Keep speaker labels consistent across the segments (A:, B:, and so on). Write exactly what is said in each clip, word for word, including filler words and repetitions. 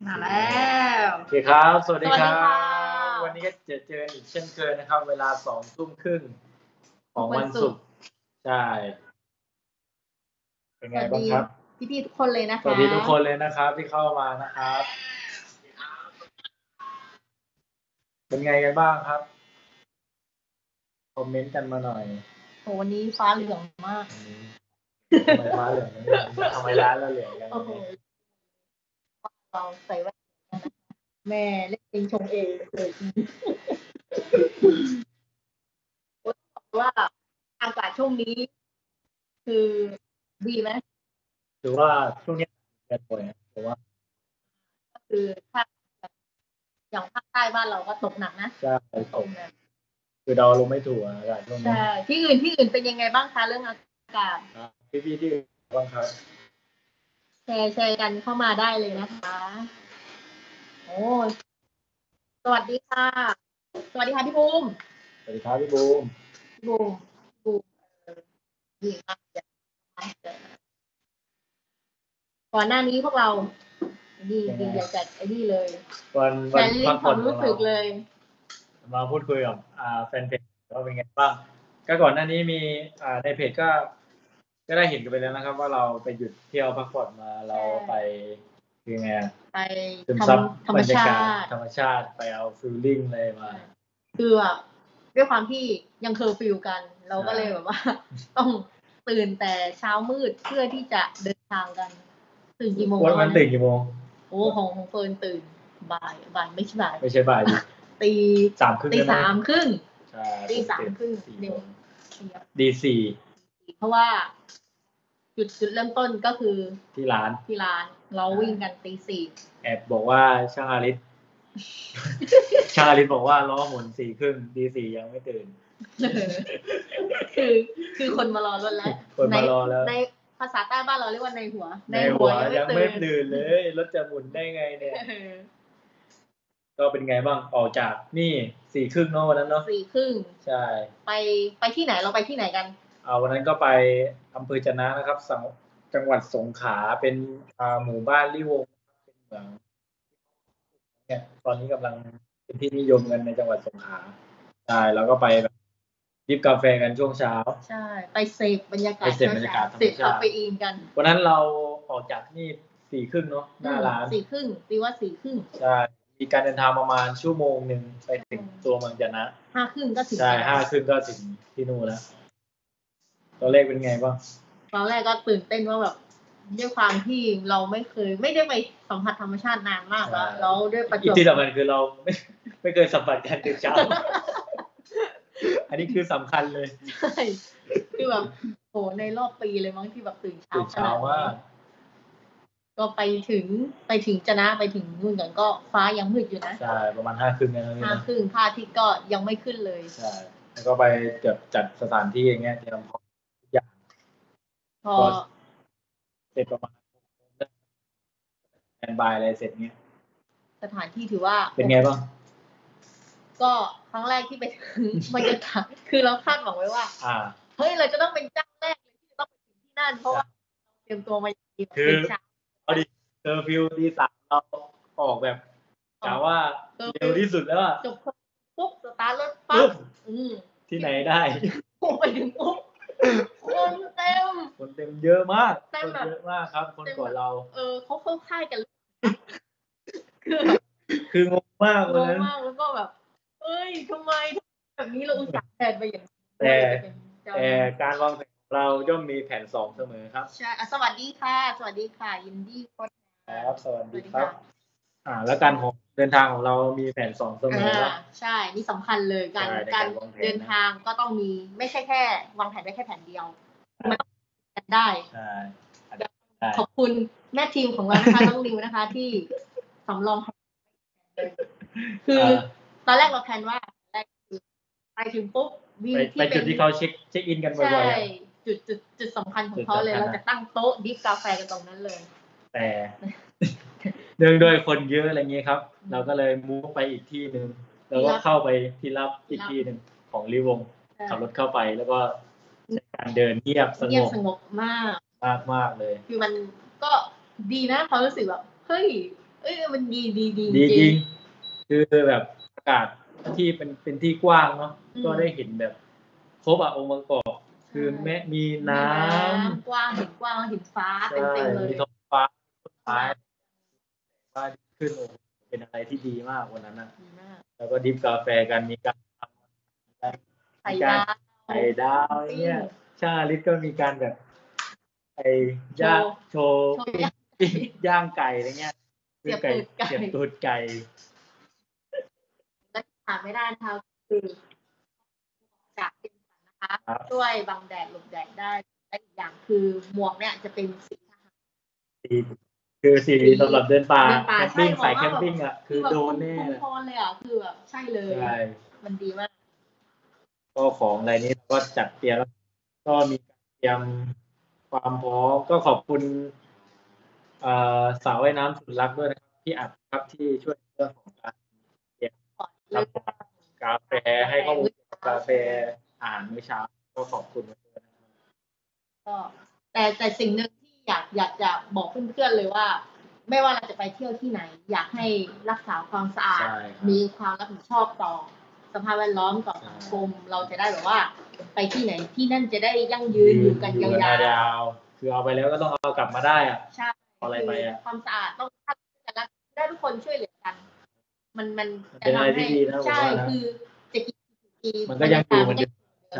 A: มาแล้ว
B: โอเคครับสวัสดีครับวันนี้ก็จะเจออีกเช่นเคยนะครับเวลาสองทุ่มครึ่งของวันศุกร์ใช่เป็นไงบ้างครับ
A: พี่ๆทุกคนเลยนะคะ
B: สวัสดีทุกคนเลยนะครับที่เข้ามานะครับเป็นไงกันบ้างครับคอมเมนต์กันมาหน่อย
A: โหวันนี้ฟ้าเหลืองมาก
B: ทำไมฟ้าเหลืองทำไมร้านเราเหลืองกัน
A: เราใส่แว่นแม่เล่นเองชงเองเลยว่าอากาศช่วงนี้คือดีไหม
B: ถือว่าช่วงนี้แดดบ่อยนะถือว่า
A: ก็คือถ้าอย่างภาคใต้บ้านเราก็ตกหนักนะ
B: ใช่ตกคือเราลงไม่ถูกอากาศช่วงนี้
A: ใช่ที่อื่นที่อื่นเป็นยังไงบ้างคะเรื่องอากาศ
B: พี่พี่ที่อื่นบ้างครับ
A: แชร์แชร์กันเข้ามาได้เลยนะคะโอ้สวัสดีค่ะสวัสดีค่ะพี่บูม
B: สวัสดีครับพี่บูม
A: บูมบูมดีมากก่อนหน้านี้พวกเราดีดีอยากจัดไอ้นี่เลย
B: วันวันพักผ่อน
A: รู้สึกเลย
B: มาพูดคุยกับอ่าแฟนเพจว่าเป็นไงบ้างก็ก่อนหน้านี้มีอ่าในเพจก็ก็ได้เห็นกันไปแล้วนะครับว่าเราไปหยุดเที่ยวพักผ่อนมาเราไปคือไง
A: ไป
B: ซึมซับบรรยากาศธรรมชาติไปเอาฟีลลิ่งเลยมา
A: คือแบบด้วยความที่ยังเคอร์ฟิวกันเราก็เลยแบบว่าต้องตื่นแต่เช้ามืดเพื่อที่จะเดินทางกันตื่นกี่โมง
B: วันตื่นกี่โมง
A: โอ้ของของเฟิร์นตื่นบ่ายบ่ายไม่ใช่บ่าย
B: ไม่ใช่บ่าย
A: ตี
B: สามครึ่ง
A: ตีสามครึ่ง
B: ใช่
A: ตีสามครึ่งเดี๋ยว
B: ดีสี่
A: เพราะว่าจุดจุดเริ่มต้นก็คือ
B: ที่ร้าน
A: ที่ร้านเราวิ่งกันตีสี่
B: แอบบอกว่าช่างอาริสช่างอาริสบอกว่าล้อหมุนสี่ครึ่งดีสี่ยังไม่ตื่น
A: คือคือคนมารอรถแล้ว
B: คนมารอแล้ว
A: ในภาษาใต้บ้านเราเรียกว่าในหัว
B: ในหัวยังไม่ตื่นเลยรถจะหมุนได้ไงเนี่ยก็เป็นไงบ้างออกจากนี่สี่ครึ่งเนาะวันนั้นเนาะ
A: สี่ครึ่ง
B: ใช่
A: ไปไปที่ไหนเราไปที่ไหนกัน
B: อ่าวันนั้นก็ไปอำเภอจะนะนะครับจังหวัดสงขลาเป็นอ่าหมู่บ้านลิวงเป็นเมืองเนี่ยตอนนี้กำลังเป็นที่นิยมกันในจังหวัดสงขลาใช่แล้วก็ไปแบบจิบกาแฟกันช่วงเช้า
A: ใช่ไปเสพบรรยากาศ
B: ไปเสพบรรยากาศธรรมชาติ
A: เสพคาเฟอีนกัน
B: วันนั้นเราออกจากนี่สี่ครึ่งเนาะหน้าร้าน
A: สี่ครึ่งตีว่าสี่ครึ่ง
B: ใช่มีการเดินทางประมาณชั่วโมงหนึ่งไปถึงตัวเมืองจะนะ
A: ห้าครึ่งก็ถึง
B: ใช่ห้าครึ่งก็ถึงที่นู่นแล้วตอนแรกเป็นไงบ้าง
A: ตอนแรกก็ตื่นเต้นว่าแบบด้วยความที่เราไม่เคยไม่ได้ไปสัมผัสธรรมชาตินานมากแล้วแล้วด้วยประจวบ
B: ที่สำคัญคือเราไม่ไม่เคยสัมผัสการตื่นเช้าอันนี้คือสำคัญเลย
A: ใช่คือแบบโหในรอบปีเลยมั้งที่แบบตื่นเช้า
B: ตื่นเช้ามาก
A: ก็ไปถึงไปถึงจะนะไปถึงนู่นกันก็ฟ้ายังมืดอยู่นะ
B: ใช่ประมาณห้าครึ่งนะ
A: ห้าครึ่งพระอาทิตย์ก็ยังไม่ขึ้นเลย
B: ใช่แล้วก็ไปจัดจัดสถานที่อย่างเงี้ยเตรียมพร้อมทุกอย่าง
A: พอ
B: เสร็จประมาณแอนบายอะไรเสร็จเงี้ย
A: สถานที่ถือว่า
B: เป็นไงบ้าง
A: ก็ครั้งแรกที่ไปถึงบรรยากาศคือเราคาดหวังไว้ว่าเฮ้ยเราจะต้องเป็นเจ้าแรกเลยที่ต้องไปถึงที่นั่นเพราะว่าเตรียมตัวมาอย่างดี
B: คือเอาดิเจอฟิวดีสามเราออกแบบกะว่าเร็วที่สุดแล้วอะ
A: จบปุ๊บสตาร์ทรถปั๊บ
B: ที่ไหนได้
A: ไปถึงปุ๊บคนเต็ม
B: คนเต็มเยอะมากคนเยอะมากครับคนก่อนเรา
A: เออเขาเข้าค่ายกันคือ
B: คืองงมากวันนั้น
A: งงมากแล้วก็แบบเอ้ยทำไมแบบนี้เราอุตส่าห์แผนไปอย่าง
B: แต่แต่การวางแผนเราย่อมมีแผนสองเสมอครับ
A: ใช่สวัสดีค่ะสวัสดีค่ะยินดี
B: ครับสวัสดีครับอ่าแล้วการของเดินทางของเรามีแผนสองเสมอครับ
A: ใช่นี่สำคัญเลยการการเดินทางก็ต้องมีไม่ใช่แค่วางแผนได้แค่แผนเดียวมันต้องกันได้
B: ใช่
A: ขอบคุณแม่ทีมของเรานะคะน้องนิวนะคะที่สำรองคือตอนแรกเราแพลนว่าไปถึงปุ๊บ
B: วิวที่เป็นจุดที่เขาเช็คเช็คอินกันบ่อยๆใช่
A: จุดจุดจุดสำคัญของเขาเลยเราจะตั้งโต๊ะดิฟกาแฟกันตรงนั้นเลย
B: แต่เนื่องด้วยคนเยอะอะไรเงี้ยครับเราก็เลยมูฟไปอีกที่นึงแล้วก็เข้าไปที่ลับอีกที่นึงของลิวงขับรถเข้าไปแล้วก็การเดินเงียบสงบ
A: สงบมาก
B: มากมากเลย
A: คือมันก็ดีนะเขารู้สึกแบบเฮ้ยเอ้ยมันดีดีดี
B: ดี
A: จ
B: จ
A: ริ
B: ริ
A: ง
B: งคือแบบอากาศที่เป็นเป็นที่กว้างเนาะก็ได้เห็นแบบครบอะองค์ประกอบคือแม้มีน้ำ
A: กว้างเห็นกว้างเห็นฟ้าเต็มเต็มเลย
B: มีท้องฟ้าต้นไม้ว่าขึ้นโอ้เป็นอะไรที่ดีมากวันนั้นนะแล้วก็ดิฟกาแฟกันมีการทำ
A: ไข่
B: มีการ
A: ดาว
B: ไข่ดาวเนี่ยชาลิศก็มีการแบบไอ้ย่างโชว์ปิ้งย่างไก่อะไรเงี้ย
A: เสียบตูดไก่
B: เสียบตูดไก่
A: และขาดไม่ได้นะคะคือจากเจมสันนะคะ
B: ครับ
A: ช่วยบังแดดหลบแดดได้และอีกอย่างคือหมวกเนี่ยจะเป็นสีทหาร
B: สีคือสีสำหรับเดินป่า
A: เดินป่า
B: แคมปิ้ง
A: ใช่
B: สายแคมปิ้งอ่ะคือโดนแน่
A: คุ้มครองเลยอ่ะคือแบบใช่เลย
B: ใช่
A: มันดีมาก
B: ก็ของอะไรนี้ก็จัดเตรียมแล้วก็มีการเตรียมความพร้อมก็ขอบคุณเอ่อสาวว่ายน้ำสุดรักด้วยนะครับที่อัดครับที่ช่วยเรื่องของการเตรียมทำกาแฟให้ข้อมูลกาแฟอาหารมื้อเช้าก็ขอบคุณมากเลยนะครับ
A: ก็แต่แต่สิ่งหนึ่งที่อยากอยากจะบอกเพื่อนๆเลยว่า ไม่ว่าเราจะไปเที่ยวที่ไหน อยากให้รักษาความสะอาด มีความรับผิดชอบต่อสภาพแวดล้อมต่อสังคมเราจะได้แบบว่า ไปที่ไหนที่นั่นจะได้ยั่งยืนอยู่กันยาวๆ
B: คือเอาไปแล้วก็ต้องเอากลับมาได้อ่ะ
A: ใช่
B: อะไรไปอ่ะ
A: ความสะอาดต้องแต่ละได้ทุกคนช่วยเหลือกัน มันมัน
B: เป็นอะไรที่ดีนะผม
A: ใช่
B: ว่านะ
A: คือจะกี่ปี
B: มันก็ยังอยู่เหมือนเดิม
A: ใช่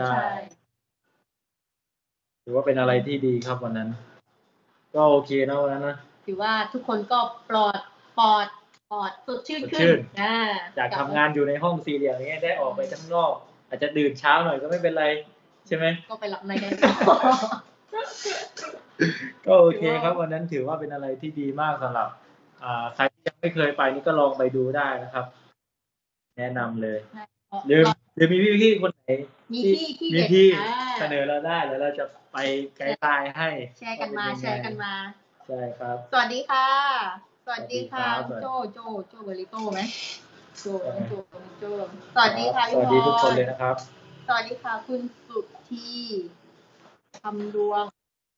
B: ถือว่าเป็นอะไรที่ดีครับวันนั้น ก็โอเคนะวันนั้นนะ
A: ถือว่าทุกคนก็ปลอดปลอดปลอดสดชื่นขึ้นอ่า
B: จากทำงานอยู่ในห้องสี่เหลี่ยมอย่างเงี้ยได้ออกไปข้างนอก อาจจะตื่นเช้าหน่อยก็ไม่เป็นไรใช่ไหม
A: ก็ไปหลับในกัน
B: ก็โอเคครับวันนั้นถือว่าเป็นอะไรที่ดีมากสำหรับอ่าใครที่ยังไม่เคยไปนี่ก็ลองไปดูได้นะครับ แนะนำเลยหรือหรือมีพี่ๆคนไหน
A: มีที่ที่
B: มี
A: เด็ด
B: ที่
A: อ่า
B: เสนอเราได้แล้วเราจะไปไกด์ไลน์ให้
A: แชร์กันมาแชร์กันมา
B: ใช่ครับ
A: สวัสดีค่ะ สวัสดีค่ะ
B: สวัสดี
A: โจ
B: ครับ
A: โจโจเบริโต้ไหมโจโจโจสวัสดีค่ะ
B: สวัสดีทุกคนเลยนะครับ
A: สวัสดีค่ะคุณสุธีทำดวง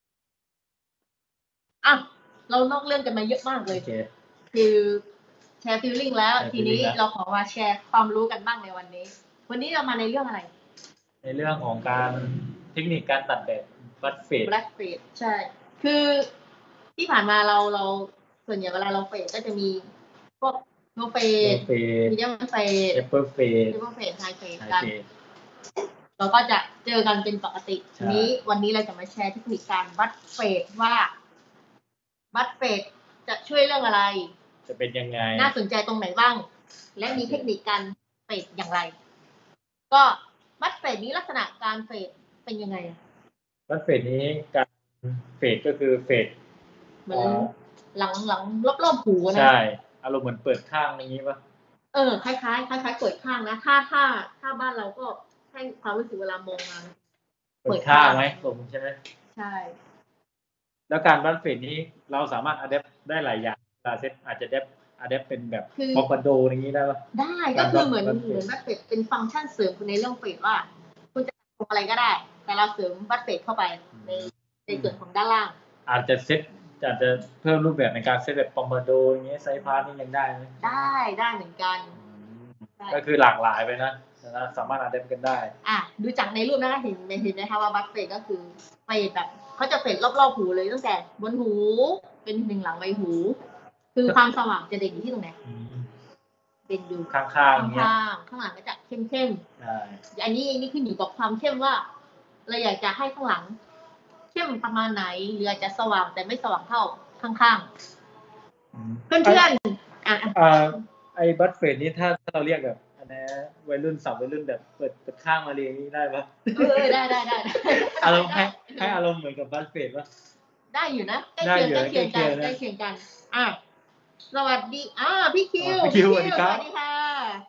A: อ่ะเรานอกเรื่องกันมาเยอะมากเลย
B: okay.
A: คือแชร์ฟีลลิ่งแล้ว
B: แชร์
A: ทีนี้
B: feeling แล้ว
A: เราขอมาแชร์ความรู้กันบ้างในวันนี้ วันนี้เรามาในเรื่องอะไร
B: ในเรื่องของการเทคนิคการตัดแบบบัตเฟด
A: black fade ใช่ คือที่ผ่านมาเราเราส่วนใหญ่เวลาเราเฟดก็จะมีพวกโนเฟด
B: เฟด
A: มีเดียมเฟด
B: เอเปอร์เฟด
A: เอเปอร์เฟดไฮเฟดกันเราก็จะเจอกันเป็นปกติทีนี้วันนี้เราจะมาแชร์เทคนิคการวัดเฟดว่าวัดเฟดจะช่วยเรื่องอะไร
B: จะเป็นยังไง
A: น่าสนใจตรงไหนบ้าง และมีเทคนิคการเฟดอย่างไร ก็วัดเฟดนี้ลักษณะการเฟดเป็นยังไง
B: วัดเฟดนี้การเฟดก็คือเฟด
A: เหมือนหลังหลังรอบๆหูนะ
B: ใช่อารมณ์เหมือนเปิดข้างอย่างนี้ป่ะ
A: เออคล้ายๆคล้ายๆเปิดข้างนะถ้าถ้าถ้าบ้านเราก็ให้ความรู้สึกเวลามองมา
B: เปิดข้างไหมผมใช่ไหม
A: ใช่
B: แล้วการวัดเฟดนี้เราสามารถอัดแอปได้หลายอย่างลาเซตอาจจะอัดอัดแอปเป็นแบบคอมบันโดอย่างนี้ได้ป่ะ
A: ได้ก็คือเหมือนเหมือนวัดเฟดเป็นฟังก์ชันเสริมในเรื่องเฟดว่าคุณจะทำอะไรก็ได้ แต่เราเสริมวัดเฟดเข้าไปในในส่วนของด้านล่าง
B: อาจจะเซตอาจจะเพิ่มรูปแบบในการเซตแบบคอมบันโดอย่างเงี้ยไซพาร์ทนี่ยังได้ไหม
A: ได้ได้เหมือนกัน
B: ก็คือหลากหลายไปนะสามารถอัดแอปกันได้
A: อ่ะดูจากในรูปนะคะเห็นเห็นนะคะว่าวัดเฟดก็คือเฟดแบบเขาจะเฟดรอบๆหูเลยตั้งแต่บนหูเป็นหนึ่งหลังใบหูคือความสว่างจะเด่นที่ตรงไหนเด่นอยู่
B: ข้างๆ
A: ข้างข้างข้างหลังก็จะเข้มเข้ม
B: ใช่
A: อันนี้นี่ขึ้นอยู่กับความเข้มว่าเราอยากจะให้ข้างหลังเข้มประมาณไหนหรืออาจจะสว่างแต่ไม่สว่างเท่าข้างๆเพื่อนๆอ่ะ
B: อ่าไอ้บัตเฟดนี้ถ้าถ้าเราเรียกแบบอันนี้วัยรุ่นสับวัยรุ่นแบบเปิดเปิดข้างมาเรียงนี้ได้ปะ
A: เออได้ได้ได้
B: อารมณ์ให้ให้อารมณ์เหมือนกับบัตเฟดปะ
A: ได้อยู่นะใกล้เคียงใกล้เคียงกันใกล้เคียงกันอ่ะสวัสดีอ่าพี่คิว
B: พี่คิวสวัสดีครับ
A: สวัสดีค่ะ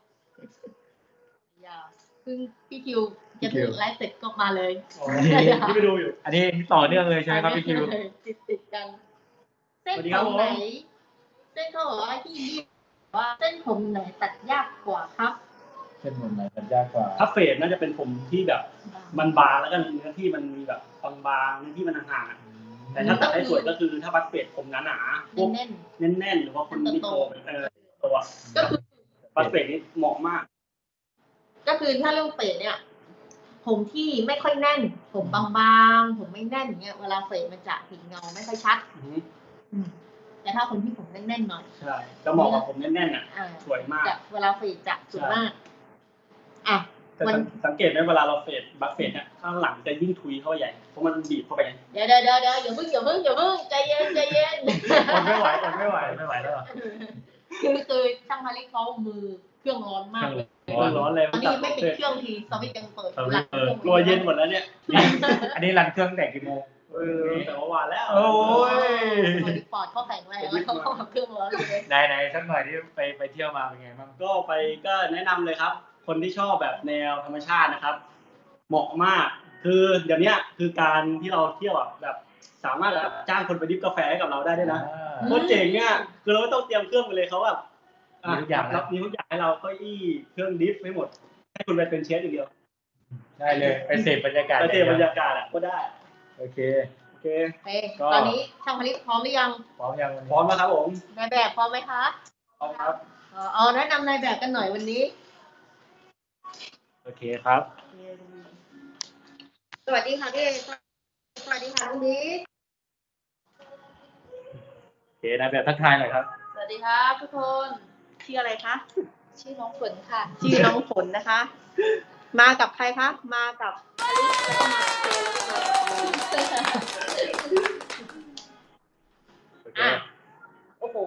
A: อย่าซึ่งพี่คิวจะพูดไลฟ์เสร็จก็มาเลย
B: ที่ไปดูอยู่อันนี้ต่อเนื่องเลยใช่ไหมครับพี่คิว
A: ติดติดกันเส้นผมไหนเส้นเขาบอกว่าที่นี่ว่าเส้นผมไหนตัดยากกว่าครับ
B: เส้นผมไหนตัดยากกว่า
C: ถ้าเฟดน่าจะเป็นผมที่แบบมันบางแล้วก็เนื้อที่มันมีแบบบางๆเนื้อที่มันห่างๆแต่ถ้าตัดให้สวยก็คือถ้าบัสเฟดผมหนาๆพวก
A: แน่น
C: แน่นๆหรือว่าคนที่โตเออตัว
A: ๆก็คือ
C: บัสเฟดนี่เหมาะมาก
A: ก็คือถ้าเรื่องเฟดเนี่ยผมที่ไม่ค่อยแน่นผมบางๆผมไม่แน่นอย่างเงี้ยเวลาเฟดมันจะเห็นเงาไม่ค่อยชัดแต่ถ้าคนที่ผมแน่นๆหน่อย
C: ใช่ก็เหมาะกับผมแน่นๆอ่ะสวยมาก
A: เวลาเฟดจะสวยมากอ่ะ
C: มันสังเกตไหมเวลาเราเฟดบัสเฟดเนี่ยข้างหลังจะยิ่งทุยเข้าใหญ่เพราะมันบีบเข้าไป
A: เดี๋ยวเดี๋ยวเดี๋ยวอย่าเพิ่งอย่าเพิ่งอย่าเพิ่งใจเย็นใจเย็น
B: คนไม่ไหวคนไม่ไหวไม่ไหวแล้ว
A: คือคือช่างพาริเขามือเครื่องร้อนมากเลย
C: ร้อนเลย
A: อันนี้ไม่ปิดเครื่องทีสวิตช์ยังเปิดหลัง
C: กลัวเย็นหมดแล้วเนี่ย
B: อันนี้รันเครื่องแต่กี่โมง
C: เออแต่ว่าวานแล้ว
B: โอ้
A: ยปอดเขาแข็งแรงแล้วเขาเครื่องร้อนเลย
B: ไหนไหนสักหน่อยที่ไปไปเที่ยวมาเป็นไงบ้าง
C: ก็ไปก็แนะนำเลยครับคนที่ชอบแบบแนวธรรมชาตินะครับเหมาะมากคือเดี๋ยวนี้คือการที่เราเที่ยวแบบสามารถจ้างคนไปดริฟกาแฟให้กับเราได้ด้วยนะโคตรเจ๋งเนี่ยคือเราไม่ต้องเตรียมเครื่องไปเลยเขาแบบ
B: มีทุกอย่าง
C: รับมีทุกอย่างให้เราเก้าอี้เครื่องดริฟไม่หมดให้คุณไปเป็นเชฟอย่างเดียว
B: ได้เลยไปเสพบรรยากาศ
C: ไปเสพบรรยากาศอ่ะก็ได้
B: โอเค
C: โอเค
A: ตอนนี้ช่างผลิตพร้อมหรือยัง
B: พร้อมยัง
C: พร้อมแล้วครับผม
A: นายแบบพร้อมไหมคะ
C: พร้อมครับ
A: อ๋อแนะนำนายแบบกันหน่อยวันนี้
B: โอเคครับ
A: สวัสดีค่ะพี่สวัสดีค่ะน้องบิ๊ก
B: โอเคนายแบบทักทายหน่อยครับ
A: สวัสดีครับทุกคนชื่ออะไรคะชื่อน้องฝนค่ะชื่อน้องฝนนะคะมากับใครคะมากับอลิสแล้วก็มาเจแล้วก็มาอ่ะโอ้โห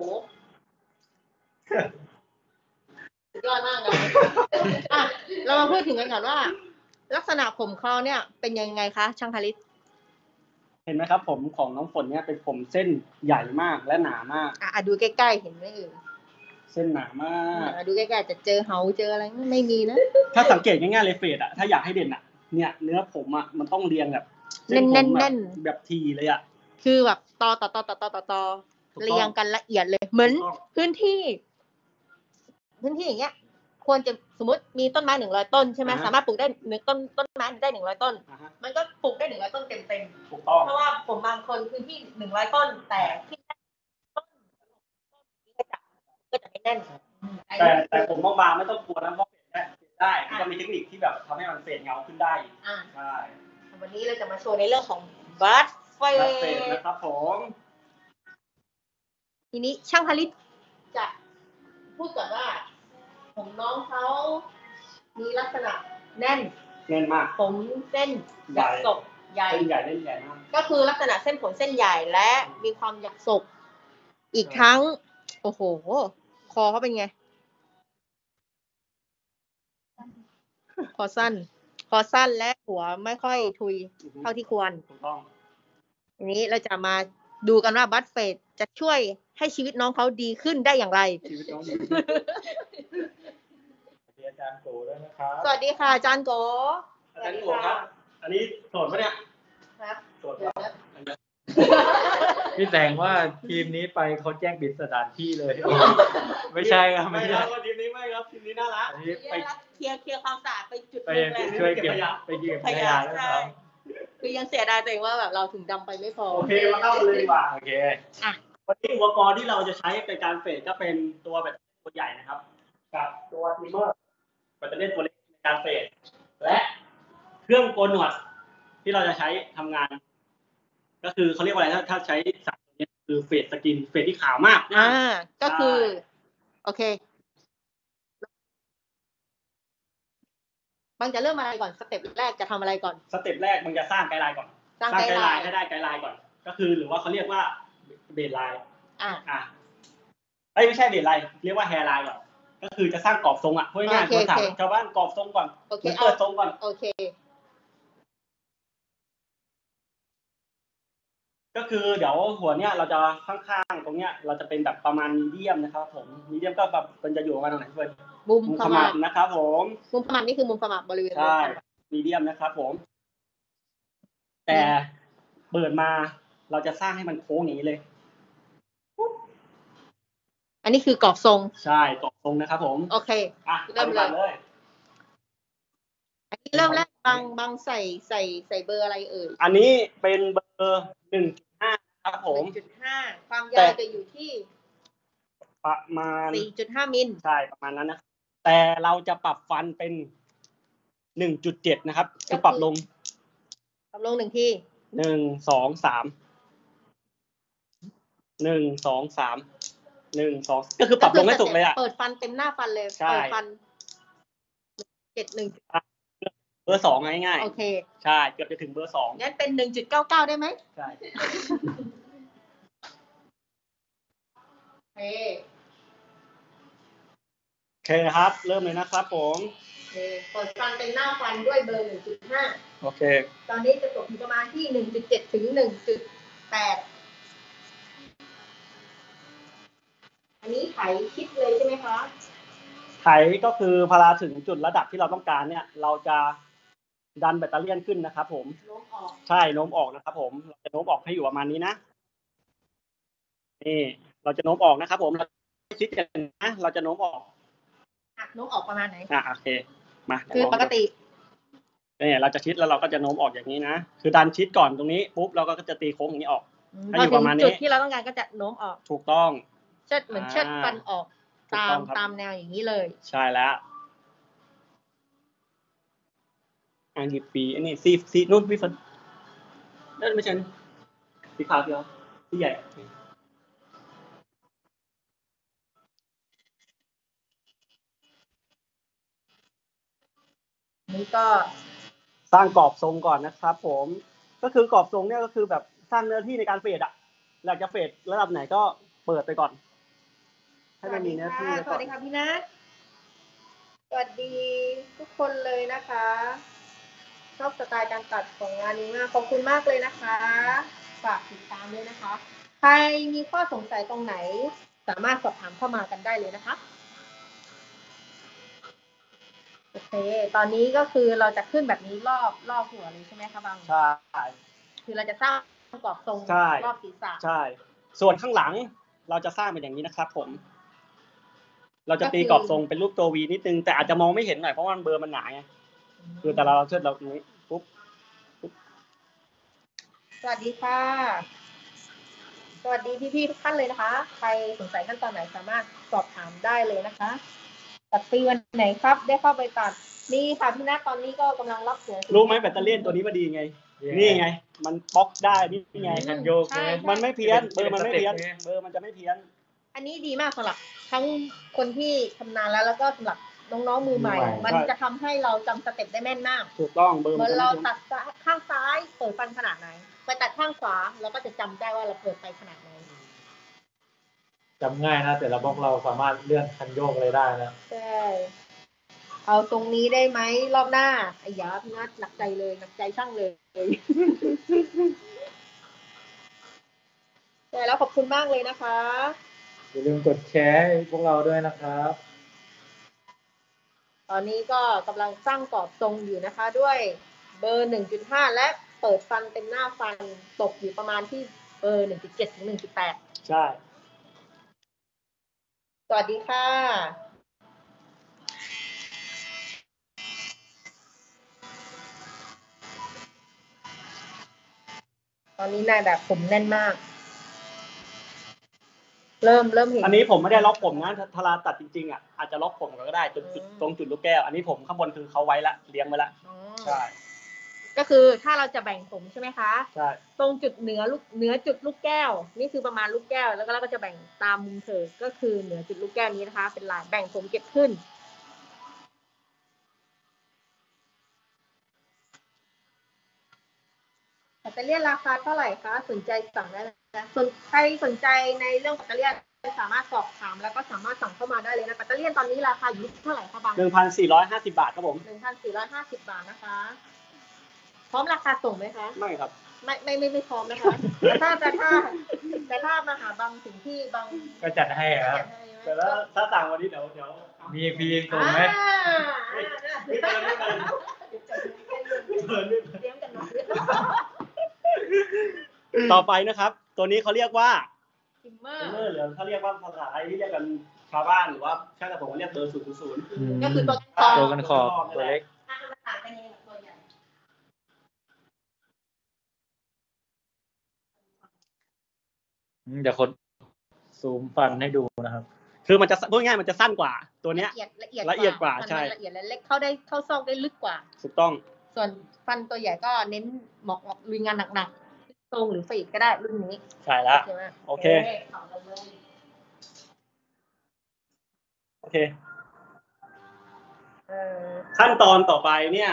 A: สุดยอดมากเลยอ่ะเรามาพูดถึงกันก่อนว่าลักษณะผมเขาเนี่ยเป็นยังไงคะช่างพาริส
C: เห็นไหมครับผมของน้องฝนเนี่ยเป็นผมเส้นใหญ่มากและหนามาก
A: อ่ะดูใกล้ๆเห็นไหมเอ่ย
C: เส้นหนามาก
A: อ่ะดูใกล้ๆจะเจอเหาเจออะไรไม่มีนะ
C: ถ้าสังเกตง่ายๆเลยเฟดอ่ะถ้าอยากให้เด่นอ่ะเนี่ยเนื้อผมอ่ะมันต้องเรียงแบบ
A: แน่น
C: ๆแบบทีเลยอ่ะ
A: คือแบบต่อต่อต่อต่อต่อต่อต่อเรียงกันละเอียดเลยเหมือนพื้นที่พื้นที่อย่างเงี้ยควรจะสมมติมีต้นไม้หนึ่งร้อยต้นใช่ไหมสามารถปลูกได้หนึ่งต้นต้นไม้ได้หนึ่งร้อยต้นมันก็ปลูกได้หนึ่งร้อยต้นเต็มเต็ม
C: ถูกต้อง
A: เพราะว่าผมบางคนพื้นที่หนึ่งร้อยต้นแต่ที่ต้นก็จะก็จะไม่แน่น
C: แต่แต่ผมบางๆไม่ต้องกลัวนะเพราะเฟดได้เฟดได้ก็มีเทคนิคที่แบบทำให้มันเฟดเงาขึ้นได้ใช่
A: วันนี้เราจะมาโชว์ในเรื่องของบัสเฟด
C: นะครับผม
A: ทีนี้ช่างผลิตจะพูดก่อนว่าผมน้องเขามีลักษณะแน่น
C: แน่นมาก
A: ผมเส้นหยักศกใหญ่
C: เส้นใหญ่เส้นใหญ่มาก
A: ก็คือลักษณะเส้นผมเส้นใหญ่และมีความหยักศกอีกทั้งโอ้โหคอเขาเป็นไงคอสั้นคอสั้นและหัวไม่ค่อยทุยเท่าที่ควร
C: ถูกต้อง
A: ทีนี้เราจะมาดูกันว่าบัสเฟดจะช่วยให้ชีวิตน้องเขาดีขึ้นได้อย่างไร
C: ชีวิตน้องดี
B: อาจารย์โกด้วยนะครับ
A: สวัสดีค่ะอาจารย์โก
C: อาจารย์โกครับอันนี้โสดปะเนี่ย
A: ครับ
C: โสดครับ
B: พี่แสงว่าทีมนี้ไปเขาแจ้งปิดสถานที่เลยไม่ใช่ครับ
C: ไม่ครับทีมนี้ไม่ครับทีมนี้น่ารัก
B: อันนี้ไป
A: เคลียร์เคลียร์ความสะอาดไปจุด
B: ไปช่วยเก็บไปเก็บขยะนะครับ
A: คือยังเสียดายตัวเองว่าแบบเราถึงดำไปไม่พอ
C: โอเคมาเข้าเลยดีกว่า
B: โอเค
A: อ่ะ
C: วันนี้อุปกรณ์ที่เราจะใช้ในการเฟดก็เป็นตัวแบบตัวใหญ่นะครับกับตัวทิมเมอร์แบตเตอรี่ตัวเล็กในการเฟดและเครื่องโกนหนวดที่เราจะใช้ทำงานก็คือเขาเรียกว่าอะไรถ้าถ้าใช้สับนี้คือเฟดสกินเฟดที่ขาวมาก
A: อ่าก็คือโอเคบางจะเริ่มอะไรก่อนสเต็ปแรกจะทำอะไรก่อน
C: สเต็ปแรกมันจะสร้างไกด์ไลน์ก่อน
A: สร้างไกด์ไลน์
C: ให้ได้ไกด์ไลน์ก่อนก็คือหรือว่าเขาเรียกว่าเบสไลน์
A: อ่า
C: อ่าเอ้ยไม่ใช่เบสไลน์เรียกว่าแฮร์ไลน์ก่อนก็คือจะสร้างกรอบทรงอ่ะพูดง่ายๆคนถามชาวบ้านกรอบทรงก่อน
A: โอเค
C: เปิดทรงก่อน
A: โอเค
C: ก็คือเดี๋ยวหัวเนี้ยเราจะข้างๆตรงเนี้ยเราจะเป็นแบบประมาณมีเดียมนะครับผมมีเดียมก็แบบมันจะอยู่ประมาณตรงไหนเพื่อน
A: มุม
C: ขมับนะครับผม
A: มุมขมับนี่คือมุมขมับบริเวณ
C: ใช่มีเดียมนะครับผมแต่เปิดมาเราจะสร้างให้มันโค้งอย่างนี้เลย
A: อันนี้คือกรอบทรง
C: ใช่กรอบทรงนะครับผม
A: โอเค
C: อ่ะเริ่มเลย
A: อันนี้เริ่มแรกบางบางใส่ใส่ใส่เบอร์อะไรเอ่ย
C: อันนี้เป็นเบอร์หนึ่งจุดห้าครับผม
A: หนึ่งจุดห้า ความยาวจะอยู่ที่
C: ประมาณ
A: สี่จุดห้า มิล
C: ใช่ประมาณนั้นนะแต่เราจะปรับฟันเป็น หนึ่งจุดเจ็ด นะครับคือปรับลง
A: ปรับลงหนึ่งที
C: หนึ่ง สอง สาม หนึ่ง สอง สาม หนึ่ง สองก็คือปรับลงให้สุดเลยอ่ะ
A: เปิดฟันเต็มหน้าฟันเลยเปิดฟันเจ็ด หนึ่ง
C: เบอร์สองง่ายๆ
A: โอเค
C: ใช่เกือบจะถึงเบอร์สอง
A: งั้นเป็น หนึ่งจุดเก้าเก้า ได้ไหม
C: ใช่
A: โอเค
C: โอเคครับเริ่มเลยนะครับผม
A: เปิดฟันเป็นหน้าฟันด้วยเบอร์ หนึ่งจุดห้า
C: โอเค
A: ตอนนี้จะตกอยู่ประมาณที่ หนึ่งจุดเจ็ด ถึง หนึ่งจุดแปด อันนี้ไถคิดเลยใช่ไหมคะ
C: ไถก็คือพอเราถึงจุดระดับที่เราต้องการเนี่ยเราจะดันแบตเตอรี่ขึ้นนะครับผม
A: โน้มออก
C: ใช่โน้มออกนะครับผมเราจะโน้มออกให้อยู่ประมาณนี้นะนี่เราจะโน้มออกนะครับผมเราคิดกันนะเราจะโน้มออก
A: อ่ะโน้มออกประมาณไหน
C: อ่ะโอเคมา
A: คือปกติ
C: เนี่ยเราจะชิดแล้วเราก็จะโน้มออกอย่างนี้นะคือดันชิดก่อนตรงนี้ปุ๊บเราก็จะตีโค้งอย่างนี้ออก
A: ให้อยู่ประมาณนี้จุดที่เราต้องการก็จะโน้มออก
C: ถูกต้อง
A: เชิดเหมือนเชิดฟันออกตามตามแนวอย่างนี้เลย
C: ใช่แล้วอันนี้ปีอันนี้ซีซีนู่นพี่ฟันนั่นไม่ใช่สีขาวพี่เหรอสีใหญ่
A: นี่ก็
C: สร้างกรอบทรงก่อนนะครับผมก็คือกรอบทรงเนี่ยก็คือแบบสร้างเนื้อที่ในการเฟดอะอยากจะเฟดระดับไหนก็เปิดไปก่อนให้มันมีเนื้อที่
A: สวัสดีค่ะพี่นัทสวัสดีทุกคนเลยนะคะชอบสไตล์การตัดของงานนี้มากขอบคุณมากเลยนะคะฝากติดตามด้วยนะคะใครมีข้อสงสัยตรงไหนสามารถสอบถามเข้ามากันได้เลยนะคะโอเคตอนนี้ก็คือเราจะขึ้นแบบนี้รอบรอบหัวเลยใช่ไหมคะบาง
C: ใช่
A: คือเราจะสร้างกรอบทรงรอบศีรษะ
C: ใช่ส่วนข้างหลังเราจะสร้างเป็นอย่างนี้นะครับผมเราจะตีกรอบทรงเป็นรูปตัววีนิดนึงแต่อาจจะมองไม่เห็นหน่อยเพราะว่าเบอร์มันหนาไงคือแต่เราเชิดเราตรงนี้ปุ๊บปุ๊บ
A: สวัสดีค่ะสวัสดีพี่ๆทุกท่านเลยนะคะใครสงสัยขั้นตอนไหนสามารถสอบถามได้เลยนะคะตัดตีวันไหนครับได้เข้าไปตัดนี่ค่ะพี่นัทตอนนี้ก็กำลังรับเสือ
C: รู้ไหมแบตเตอรี่ตัวนี้มันดีไงนี่ไงมันบล็อกได้นี่ไง
B: คันโยก
C: มันไม่เพี้ยนเบอร์มันไม่เพี้ยนเบอร์มันจะไม่เพี้ยน
A: อันนี้ดีมากสำหรับทั้งคนที่ชำนาญแล้วแล้วก็สำหรับน้องๆมือใหม่มันจะทำให้เราจำสเต็ปได้แม่นมาก
C: ถูกต้องเบอร์
A: มันเราตัดข้างซ้ายเปิดฟันขนาดไหนไปตัดข้างขวาเราก็จะจำได้ว่าเราเปิดไปขนาดไหน
B: จำง่ายนะแต่ละบล็อกเราสามารถเลื่อนคันโยกอะไรได้นะ
A: ใช่เอาตรงนี้ได้ไหมรอบหน้าไอ้ยาพี่นัทหนักใจเลยหนักใจช่างเลยใช่แล้วขอบคุณมากเลยนะคะ
B: อย่าลืมกดแชร์พวกเราด้วยนะครับ
A: ตอนนี้ก็กำลังสร้างกรอบทรงอยู่นะคะด้วยเบอร์ หนึ่งจุดห้า และเปิดฟันเป็นหน้าฟันตกอยู่ประมาณที่เบอร์ หนึ่งจุดเจ็ด ถึง หนึ่งจุดแปด
C: ใช่
A: สวัสดีค่ะตอนนี้นายแบบผมแน่นมากเริ่มเริ่มเห็น
C: อันนี้ผมไม่ได้ล็อกผมนะทาราตัดจริงๆอ่ะอาจจะล็อกผมก็ได้จนจุดตรงจุดลูกแก้วอันนี้ผมข้างบนคือเขาไว้ละเลี้ยงไว้ละใช่
A: ก็คือถ้าเราจะแบ่งผมใช่ไหมคะ
C: ใช่
A: ตรงจุดเหนือลูกเหนือจุดลูกแก้วนี่คือประมาณลูกแก้วแล้วก็เราก็จะแบ่งตามมุมเถิดก็คือเหนือจุดลูกแก้วนี้นะคะเป็นลายแบ่งผมเก็บขึ้นแบตเตอรี่ราคาเท่าไหร่คะสนใจสั่งได้เลยนะส่วนใครสนใจในเรื่องแบตเตอรี่สามารถสอบถามแล้วก็สามารถสั่งเข้ามาได้เลยนะแบตเตอรี่ตอนนี้ราคาอยู่เท่าไหร่คะบาง
C: หนึ่งพันสี่ร้อยห้าสิบบาทครับผม
A: หนึ่งพันสี่ร้อยห้าสิบบาทนะคะพร้อมราคาส่งไหมคะ
C: ไม่ครับ
A: ไม่ไม่ไม่ไม่พร้อมนะคะแต่ถ้าแต่ถ้าแต่ถ้ามาหาบางถึงที่บาง
B: ก็จัดให้ครับ
C: แต่ถ้าถ้าสั่งวันนี้เดี๋ยวเดี๋ยว
B: มีฟรีส่งไหม
C: ไม่เกินไม่เกินต่อไปนะครับตัวนี้เขาเรียกว่า
A: ทิมเมอ
C: ร์หรือเขาเรียกว่าภาษาไทยที่เรียกกันชาวบ้านหรือว่าช่างกระผมเรียกเบอร์ศูนย์ศูนย์
A: ก็คือตัว
B: ตัวกันขอบตัวเล็กเดี๋ยวคนซูมฟันให้ดูนะครับ
C: คือมันจะพูดง่ายมันจะสั้นกว่าตัวเนี้ย
A: ละเอียดละเอียด
C: ละเอียดกว่าใช่
A: ละเอียดและเล็กเข้าได้เข้าซอกได้ลึกกว่า
C: ถูกต้อง
A: ส่วนฟันตัวใหญ่ก็เน้นเหมาะกับลุยงานหนักๆตรงหรือเฟดก็ได้รุ่นนี้
C: ใช่แล้วโอเคโอเคขั้นตอนต่อไปเนี่ย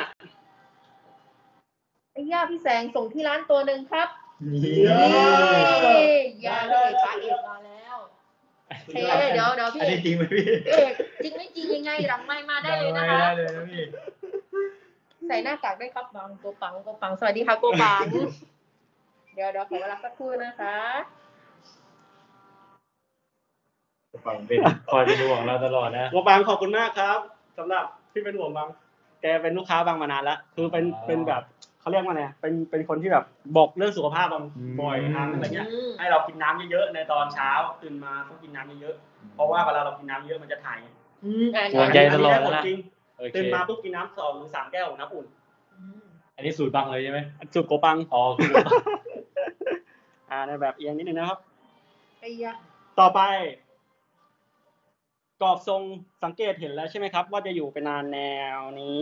A: ไอ้ย่าพี่แสงส่งที่ร้านตัวหนึ่งครับ
B: นี่
A: ย่าเลยป้าเอกมาแล้วเฮ้ยเดี๋ยวเดี๋ยวพี่
B: อันนี้จริงไหมพี่
A: เอกจริงไม่จริงยังไงหลังไมค์มาได้เลยนะคะ
B: ได้เลยนะพี่
A: ใส่หน้ากากได้ครับบังโกปังโกปังสวัสดีค่ะโกปังเดี๋ยวเดี๋ยวขอเวลาสักครู่นะคะ
B: โกปังเป็นคอยเป็นห่วงเราตลอดนะ
C: โกปังขอบคุณมากครับสำหรับที่เป็นห่วงบังแกเป็นลูกค้าบังมานานแล้วคือเป็นเป็นแบบเขาเรียกว่าไงเป็นเป็นคนที่แบบบอกเรื่องสุขภาพบังบ่อยครั้งอะไรเงี้ยให้เรากินน้ำเยอะๆในตอนเช้าตื่นมาต้องกินน้ำเยอะๆเพราะว่าเวลาเรากินน้ำเยอะมันจะถ่าย
B: ห่วงใจตลอดนะ
C: ตื่นมาปุ๊บกินน้ำสองหรือสามแก้วน้ำอุ่น
B: อันนี้สูตรบังเลยใช่ไหม
C: สูตรโกปังอ๋ออ่าในแบบเอียงนิดนึงนะครับต่อไปกรอบทรงสังเกตเห็นแล้วใช่ไหมครับว่าจะอยู่เป็นนานแนวนี้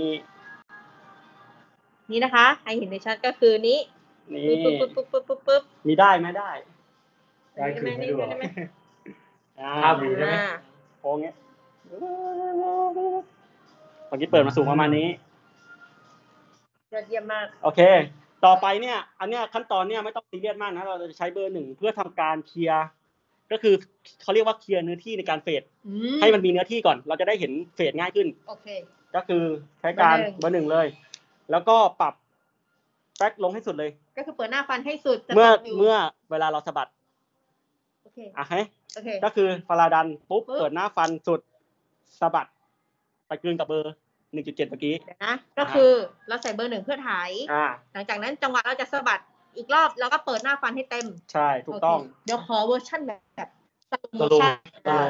A: นี่นะคะให้เห็นในชัดก็คือนี้
C: นี่
A: ปึ๊บปึ๊บปึ๊บปึ๊บปึ๊บปึ๊บ
C: มีได้ไหมได้
B: ได้คือไม่ดู
C: อ่า
B: ภาพดีได้ไหม
C: โค้งเงี้ยเมื่อกี้เปิดมาสูงประมาณนี้
A: ยอดเยี่ยมมาก
C: โอเคต่อไปเนี่ยอันเนี้ยขั้นตอนเนี้ยไม่ต้องซีเรียสมากนะเราจะใช้เบอร์หนึ่งเพื่อทำการเคลียร์ก็คือเขาเรียกว่าเคลียร์เนื้อที่ในการเฟดให้มันมีเนื้อที่ก่อนเราจะได้เห็นเฟดง่ายขึ้น
A: โอเค
C: ก็คือใช้การเบอร์หนึ่งเลยแล้วก็ปรับแบ็คลงให้สุดเลย
A: ก็คือเปิดหน้าฟันให้สุด
C: เมื่อเมื่อเวลาเราสะบัด
A: โอเค
C: อ่ะฮะก็คือพอเราดันปุ๊บเปิดหน้าฟันสุดสะบัดไปกลืนกับเบอร์ หนึ่งจุดเจ็ด เมื่อกี้
A: นะก็คือเราใส่เบอร์หนึ่งเพื่อถ่ายหลังจากนั้นจังหวะเราจะสะบัดอีกรอบแล้วก็เปิดหน้าฟันให้เต็ม
C: ใช่ถูกต้อง
A: เดี๋ยวขอเวอร์ชั่นแบบ
B: สโลว์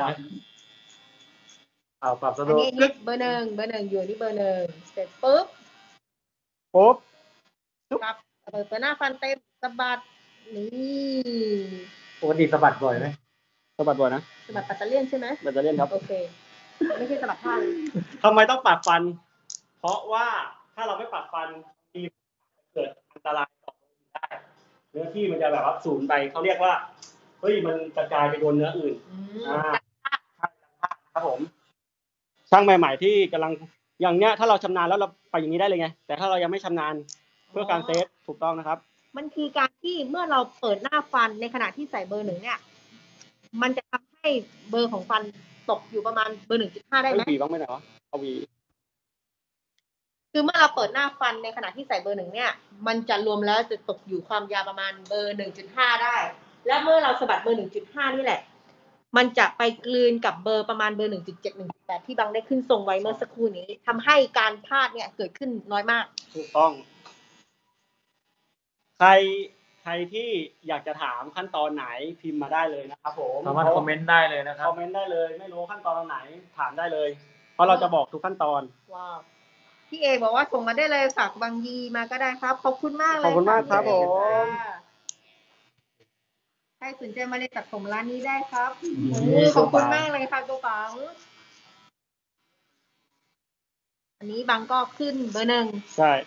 B: เอาปรับสโลว์
A: อันนี้เบอร์หนึ่งเบอร์หนึ่งอยู่ที่เบอร์หนึ่งเสร็จปุ๊บ
C: ปุ๊บ
A: ครับเปิดหน้าฟันเต็มสะบัดนี่
B: ปกติสะบัดบ่อยไหม
C: สะบัดบ่อยนะ
A: สะบัดปัตเตอร์เลียนใช่ไหม
C: ปัตเตอร์เลียนครับ
A: โอเคไม่ใช่สะบัดท่า
C: ทำไมต้องปัดฟันเพราะว่าถ้าเราไม่ปัดฟันมีเกิดอันตรายต่อได้เนื้อที่มันจะแบบว่าสูญไปเขาเรียกว่าเฮ้ยมันจะกลายไปโดนเนื้ออื่นอ่าครับผมช่างใหม่ๆที่กำลังอย่างเนี้ยถ้าเราชำนาญแล้วเราไปอย่างนี้ได้เลยไงแต่ถ้าเรายังไม่ชำนาญเพื่อการเซตถูกต้องนะครับ
A: มันคือการที่เมื่อเราเปิดหน้าฟันในขณะที่ใส่เบอร์หนึ่งเนี่ยมันจะทำให้เบอร์ของฟันตกอยู่ประมาณเบอร์หนึ่งจุดห้าได้ไหม
C: วีบ้างไหมเนาะเอาวี
A: คือเมื่อเราเปิดหน้าฟันในขณะที่ใส่เบอร์หนึ่งเนี่ยมันจะรวมแล้วจะตกอยู่ความยาวประมาณเบอร์หนึ่งจุดห้าได้และเมื่อเราสะบัดเบอร์หนึ่งจุดห้านี่แหละมันจะไปกลืนกับเบอร์ประมาณเบอร์ หนึ่งจุดเจ็ด หนึ่งจุดแปด ที่บังได้ขึ้นทรงไว้เมื่อสักครู่นี้ทำให้การพลาดเนี่ยเกิดขึ้นน้อยมาก
C: ถูกต้องใครใครที่อยากจะถามขั้นตอนไหนพิมพ์มาได้เลยนะครับผม
B: สามารถคอมเมนต์ได้เลยนะครับ
C: คอมเมนต์ได้เลยไม่รู้ขั้นตอนไหนถามได้เลยเพราะเราจะบอกทุกขั้นตอน
A: ว้าวพี่เอบอกว่าส่งมาได้เลยฝากบางยีมาก็ได้ครับขอบคุณมากเลย
C: ขอบคุณมากครับผม
A: ใครสนใจมาเรียนตัดผมร้านนี้ได้ครับขอบคุณมากเลยค่ะตัวปังอันนี้บางก็ขึ้นเบอร์หนึ่ง
C: ใช่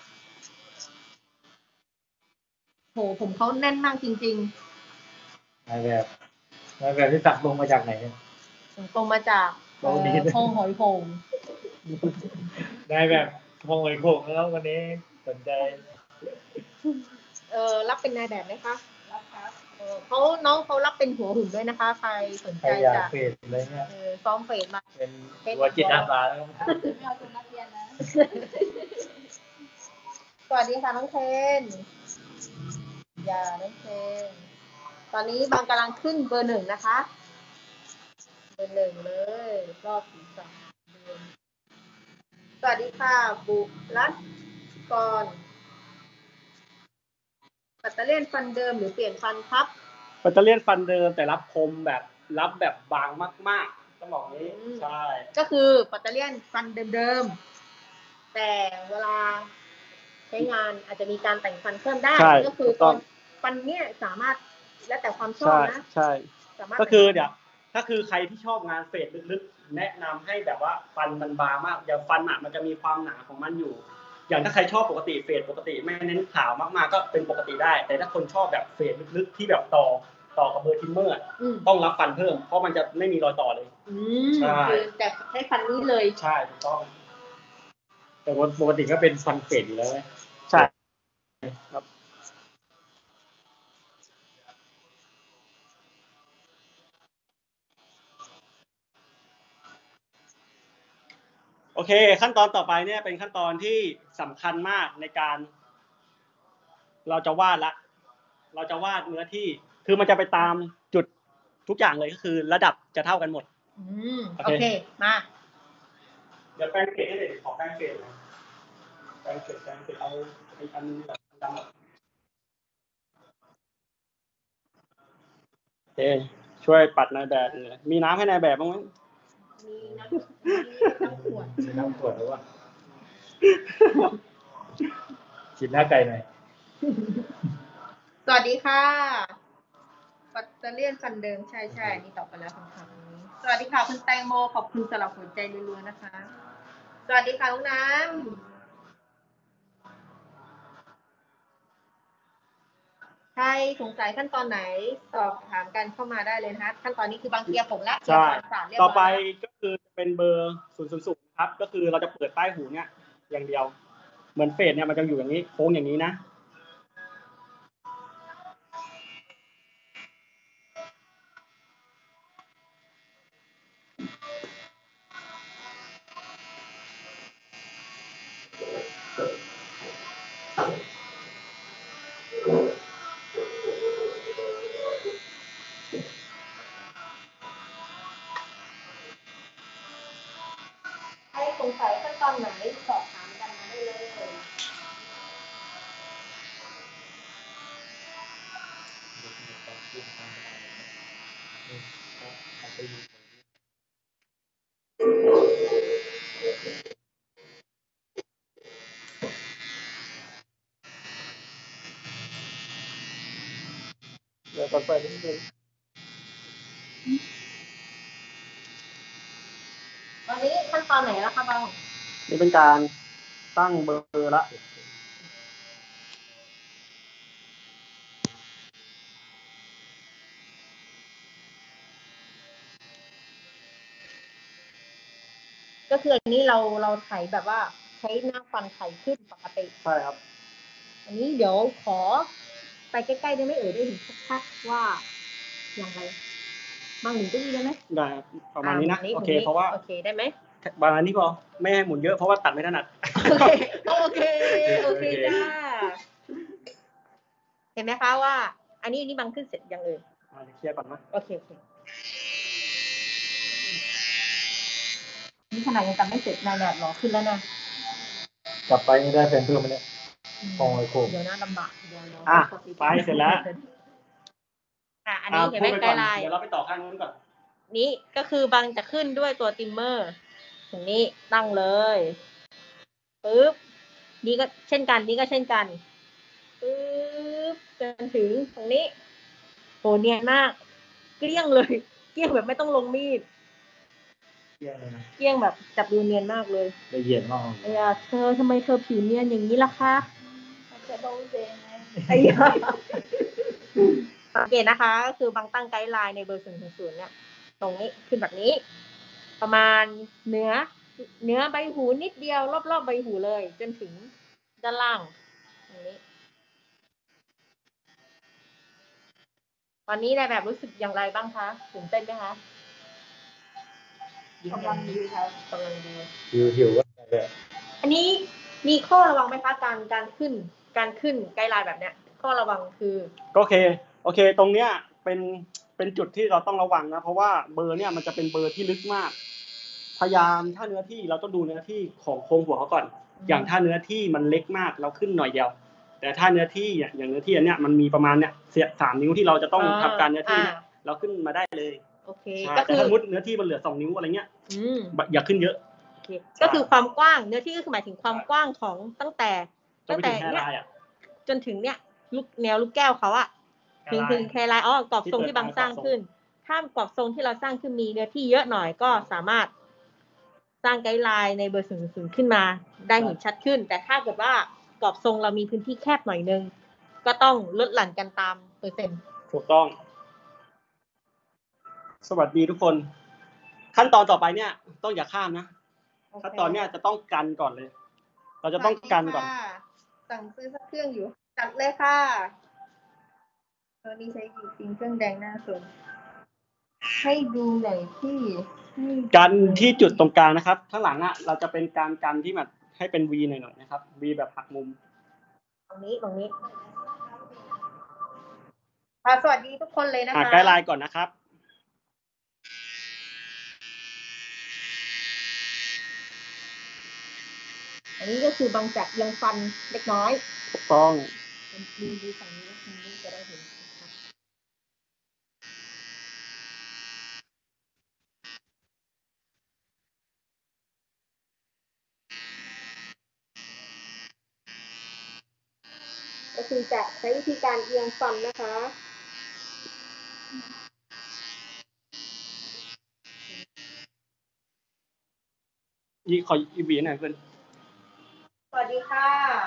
A: โหผมเขาแน่นมากจริง
B: ๆนายแบบนายแบบที่ตัดลงมาจากไหนเนี่ย
A: ตรงมาจากคลองหอยโข่ง
B: ได้แบบคลองหอยโข่งแล้ววันนี้สนใจ
A: เออรับเป็นนายแบบไหมคะรับครับเออเขาน้องเขารับเป็นหัวหุ่นด้วยนะคะใครสนใจจะ
B: เฟซอะไรเงี้ย
A: เออซ้อมเฟซมา
B: เป็นหัวจิตอาสาแล้ว
A: ไม่เอาเป็นนักเรียนนะสวัสดีค่ะน้องเทนอย่าน้องเทนตอนนี้บางกำลังขึ้นเบอร์หนึ่งนะคะเบอร์หนึ่งเลยรอบศีรษะสวัสดีค่ะบุรัตกรปัตเตอร์เลียนฟันเดิมหรือเปลี่ยนฟันครับ
C: ปัตเตอร์เลียนฟันเดิมแต่รับคมแบบรับแบบบางมากๆต้องบอกนี้ใช่
A: ก็คือปัตเตอร์เลียนฟันเดิมๆแต่เวลาใช้งานอาจจะมีการแต่งฟันเพิ่มได้ก็คือตอนฟันเนี่ยสามารถแล้วแต่ความชอบนะ
C: ใช่ก็คือเดี๋ยวถ้าคือใครที่ชอบงานเฟดลึกๆแนะนำให้แบบว่าฟันมันบางมากอย่างฟันอ่ะมันจะมีความหนาของมันอยู่อย่างถ้าใครชอบปกติเฟดปกติไม่เน้นขาวมากๆก็เป็นปกติได้แต่ถ้าคนชอบแบบเฟดลึกๆที่แบบต่อต่อกับเบอร์ทิมเมอร์ต้องรับฟันเพิ่มเพราะมันจะไม่มีรอยต่อเลย
A: ใช่แต่ให้ฟันนี้เลย
C: ใช่ถูกต้อง
B: แต่ปกติก็เป็นฟันเฟดอยู่แล้ว
C: ใช่ครับโอเคขั้นตอนต่อไปเนี่ยเป็นขั้นตอนที่สำคัญมากในการเราจะวาดละเราจะวาดเนื้อที่คือมันจะไปตามจุดทุกอย่างเลยก็คือระดับจะเท่ากันหมด
A: อืมโอเคมา
C: เดี๋ยวแป้งเกล็ดให้เด็กขอแป้งเกล็ดแป้งเกล็ดแป้งเกล็ดเอาไอ้อันแบบดำโอเคช่วยปัดนายแบบเลยมีน้ำให้นายแบบบ้างไหม
A: มีน้ำขวด
B: มีน้ำขวดหรือว่าฉีดหน้าไก่หน่อย
A: สวัสดีค่ะปัตเตอร์เลียนฟันเดิมใช่ใช่นี่ตอบไปแล้วคำถามนี้สวัสดีค่ะคุณแตงโมขอบคุณสำหรับหัวใจรัวๆนะคะสวัสดีค่ะน้องน้ำใครสงสัยขั้นตอนไหนสอบถามกันเข้ามาได้เลยนะคะขั้นตอนนี้คือบางเทียผมละ
C: ใช่ต่อไปก็คือเป็นเบอร์ศูนย์ศูนย์ศูนย์ครับก็คือเราจะเปิดใต้หูเนี่ยอย่างเดียวเหมือนเฟดเนี่ยมันจะอยู่อย่างนี้โค้งอย่างนี้นะ
A: สงสัยขั้นตอนไหนสอบถามกันมาได้เลย
C: เดี๋ยวต่อไปนิดนึง
A: วันนี้ขั้นตอนไหนแล้วคะบาง
C: นี่เป็นการตั้งเบอร์ละ
A: ก็คืออันนี้เราเราไถแบบว่าใช้หน้าฟันไถขึ้นปกติ
C: ใช่ครับ
A: อันนี้เดี๋ยวขอไปใกล้ๆได้ไหมเอ่ยได้เห็นชัดๆว่าอย่างไรบางหมุนก็ดีได้ไหม
C: ได้ประมาณนี้นะโอเคเพราะว่า
A: โอเคได้ไหม
C: บางอันนี้พอไม่ให้หมุนเยอะเพราะว่าตัดไม่ถนัด
A: โอเคโอเคจ้าเห็นไหมคะว่าอันนี้นี่บังขึ้นเสร็จยังเลย
C: เคลียร์ก่อนนะ
A: โอเคโอเคนี่ขนาดยังจำไม่เสร็จนายแบบหล่อขึ้นแล้วนะ
B: กลับไปนี่ได้แฟนเพิ่มไหมเนี่ยคงเลยโค้ง
A: เดี๋ยวนะลำบากเดี๋ยวนะ
C: อ่ะไปเสร็จแล้ว
A: อ่ะอันนี้เห็นไหมไกด์ไลน์
C: เดี๋ยวเราไปต่อข้างนู้นก่อน
A: นี้ก็คือบังจะขึ้นด้วยตัวติมเมอร์ตรงนี้ตั้งเลยปึ๊บนี่ก็เช่นกันนี่ก็เช่นกันปึ๊บจนถึงตรงนี้โหเนียนมากเกลี้ยงเลยเกลี้ยงแบบไม่ต้องลงมีด
B: เกลี้ยงเลยนะ
A: เกลี้ยงแบบจับดูเนียนมากเลย
B: ละเอียดมาก
A: เออเธอทำไมเธอผิวเนียนอย่างนี้ล่ะคะจะโดนเจงไงไอ้ยาสังเกตนะคะก็คือบางตั้งไกด์ไลน์ในเบอร์ศูนย์ถึงศูนย์เนี่ยตรงนี้ขึ้นแบบนี้ประมาณเนื้อเนื้อใบหูนิดเดียวรอบๆใบหูเลยจนถึงด้านล่างตรงนี้ตอนนี้นายแบบรู้สึกอย่างไรบ้างคะตื่นเต้นไหมคะกำลังดีครับกำลังดี
B: หิวหิวว่า
A: อันนี้มีข้อระวังไหมคะการการขึ้นการขึ้นไกด์ไลน์แบบเนี้ยข้อระวังคือ
C: โอเคโอเคตรงเนี้ยเป็นเป็นจุดที่เราต้องระวังนะเพราะว่าเบอร์เนี่ยมันจะเป็นเบอร์ที่ลึกมากพยายามถ้าเนื้อที่เราต้องดูเนื้อที่ของโครงหัวเขาก่อนอย่างถ้าเนื้อที่มันเล็กมากเราขึ้นหน่อยเดียวแต่ถ้าเนื้อที่อย่างเนื้อที่อันเนี้ยมันมีประมาณเนี้ยเสียสามนิ้วที่เราจะต้องทำการเนื้อที่เนี่ยเราขึ้นมาได้เลย
A: โอเค
C: ก็คือสมมติเนื้อที่มันเหลือสองนิ้วอะไรเงี้ยอย่าขึ้นเยอะ
A: ก็คือความกว้างเนื้อที่ก็คือหมายถึงความกว้างของตั้งแต่ตั้งแต่เนี้ยจนถึงเนี้ยลูกแนวลูกแก้วเขาอะถึงถึงแคลายอ๋อกรอบทรงที่บางสร้างขึ้นถ้ากรอบทรงที่เราสร้างขึ้นมีเนื้อที่เยอะหน่อยก็สามารถสร้างไกด์ไลน์ในเบอร์ศูนย์ศูนย์ขึ้นมาได้เห็นชัดขึ้นแต่ถ้าเกิดว่ากรอบทรงเรามีพื้นที่แคบหน่อยนึงก็ต้องลดหลั่นกันตามเปอร์เซ็นต์
C: ถูกต้องสวัสดีทุกคนขั้นตอนต่อไปเนี่ยต้องอย่าข้ามนะขั้นตอนเนี้ยจะต้องกันก่อนเลยเราจะต้องกันก่อน
A: สั่งซื้อสักเครื่องอยู่จัดเลยค่ะตัวนี้ใช้กี่ซิงเครื่องแดงหน้าสนให้ดูหน่อยที่
C: กันที่จุดตรงกลางนะครับข้างหลังอ่ะเราจะเป็นการกันที่แบบให้เป็น V หน่อยๆนะครับ V แบบหักมุม
A: ตรงนี้ตรงนี้ค่ะสวัสดีทุกคนเลยนะคะ
C: หาไกด์ไลน์ก่อนนะครับ
A: อันนี้ก็คือบางจากยังฟันเล็กน้อย
C: ถูกต้อง
A: ดูดูฝั่งนี้แล้วฝั่งนี้จะได้เห็นก็คือจะใช้วิธีการเอียงฟันนะคะ
C: ยี่ขออีวีหน่อยเพื่อน
A: สวัสดีค่ะ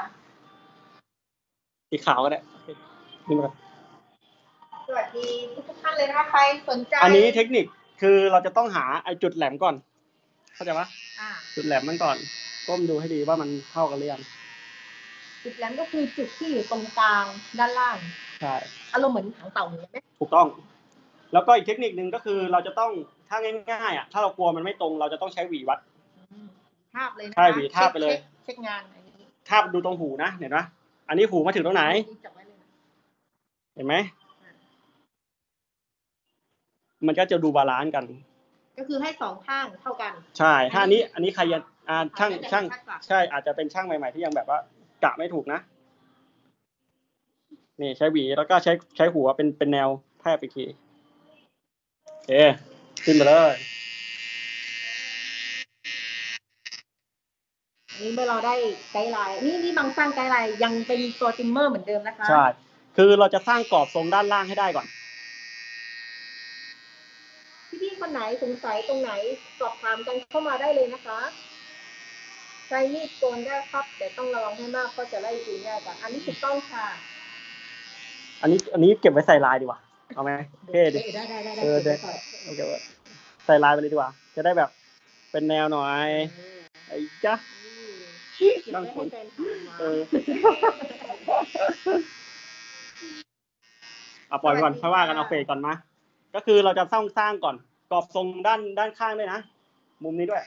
C: สีขาวก็ได้นี่มา
A: สวัสดีทุกท่านเลยนะคะใครสนใจ
C: อันนี้เทคนิคคือเราจะต้องหาไอ้จุดแหลมก่อนเข้าใจปะจุดแหลมมันก่อนก้มดูให้ดีว่ามันเข้ากันหรือยัง
A: จุดแหลมก็คือจุดที่อยู่ตรงกลางด้านล่าง
C: ใช่
A: อารมณ์เหมือนหางเต่าไหม
C: ถูกต้องแล้วก็อีกเทคนิคนึงก็คือเราจะต้องถ้าง่ายๆอ่ะถ้าเรากลัวมันไม่ตรงเราจะต้องใช้หวีวัด
A: ทาบเลยนะ
C: ใช่หวีทาบไปเลย
A: เช็คงานอันนี้
C: ทาบดูตรงหูนะเห็นไหมอันนี้หูมาถึงตรงไหนเห็นไหมมันก็จะดูบาลานซ์กัน
A: ก็คือให้สองข้างเท่ากัน
C: ใช่ถ้าอันนี้อันนี้ใครยังอ่าช่างช่างใช่อาจจะเป็นช่างใหม่ๆที่ยังแบบว่ากะไม่ถูกนะนี่ใช้หวีแล้วก็ใช้ใช้หัวเป็นเป็นแนวแทบอีกทีโอเคขึ้นมาเลย
A: นี่เมื่อเราได้ไกด์ไลน์นี่นี่บางสร้างไกด์ไลน์ยังเป็นตัวติมเมอร์เหมือนเดิมนะคะ
C: ใช่คือเราจะสร้างกรอบทรงด้านล่างให้ได้ก่อน
A: พี่ๆคนไหนสงสัยตรงไหนสอบถามกันเข้ามาได้เลยนะคะใช้มีดโกนได้ครับแต่ต้องระวังให้มากก็จะไล่จีนได้ค่ะอันนี้ถูกต้องค่ะ
C: อันนี้อันนี้เก็บไว้ใส่ลายดีกว่าเอาไหมเท่ดิ
A: ได้ได้ได้
C: เออเด็กโอเคใส่ลายไปเลยดีกว่าจะได้แบบเป็นแนวหน่อยไอ้จ๊ะบางคนเออเอาปล่อยก่อนเพราะว่ากันเอาเฟสก่อนมาก็คือเราจะสร้างสร้างก่อนกรอบทรงด้านด้านข้างด้วยนะมุมนี้ด้วย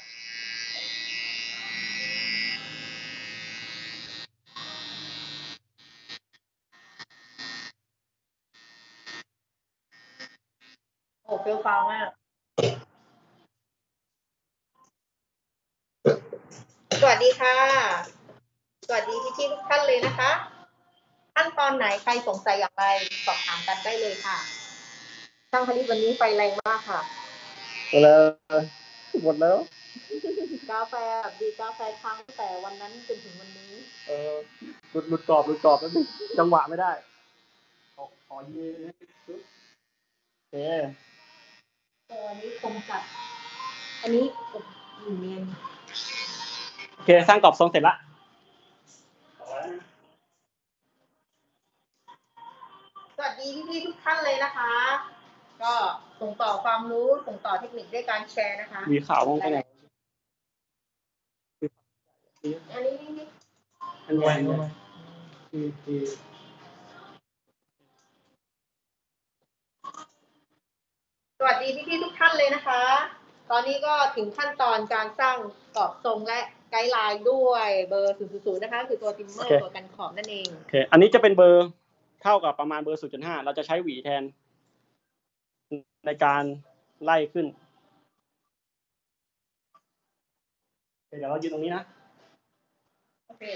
A: โอ้เปรี้ยวฟ้าวมากสวัสดีค่ะสวัสดีพี่ๆทุกท่านเลยนะคะขั้นตอนไหนใครสงสัยอย่างไรสอบถามกันได้เลยค่ะช่างผลิตวันนี้ไฟแรงมากค่ะ
C: หมดแล้วหมดแล้ว
A: กาแฟดีกาแฟค้างแต่วันนั้นจนถึงวันนี้
C: เออหลุดหลุดกรอบหลุดกรอบแล้วจังหวะไม่ได้ขอขอยืนโอเค
A: อันนี้คมจัดอันนี้เนียน
C: โอเคสร้างกรอบทรงเสร็จละ
A: สวัสดีพี่ๆทุกท่านเลยนะคะก็ส่งต่อความรู้ส่งต่อเทคนิคด้วยการแชร์นะคะ
C: มีข่าวบ้างไหม
A: อันนี้นี่
C: อันนี้อันนี้
A: สวัสดีพี่ๆทุกท่านเลยนะคะตอนนี้ก็ถึงขั้นตอนการสร้างกรอบทรงและไกด์ไลน์ด้วยเบอร์ศูนย์ศูนย์นะคะคือตัวติมเมอร์ตัวกันขอบนั่นเอง
C: โอเคอันนี้จะเป็นเบอร์เท่ากับประมาณเบอร์ ศูนย์จุดห้า เราจะใช้หวีแทนในการไล่ขึ้นเดี๋ยวเรายืนตรงนี้นะ
A: โอเค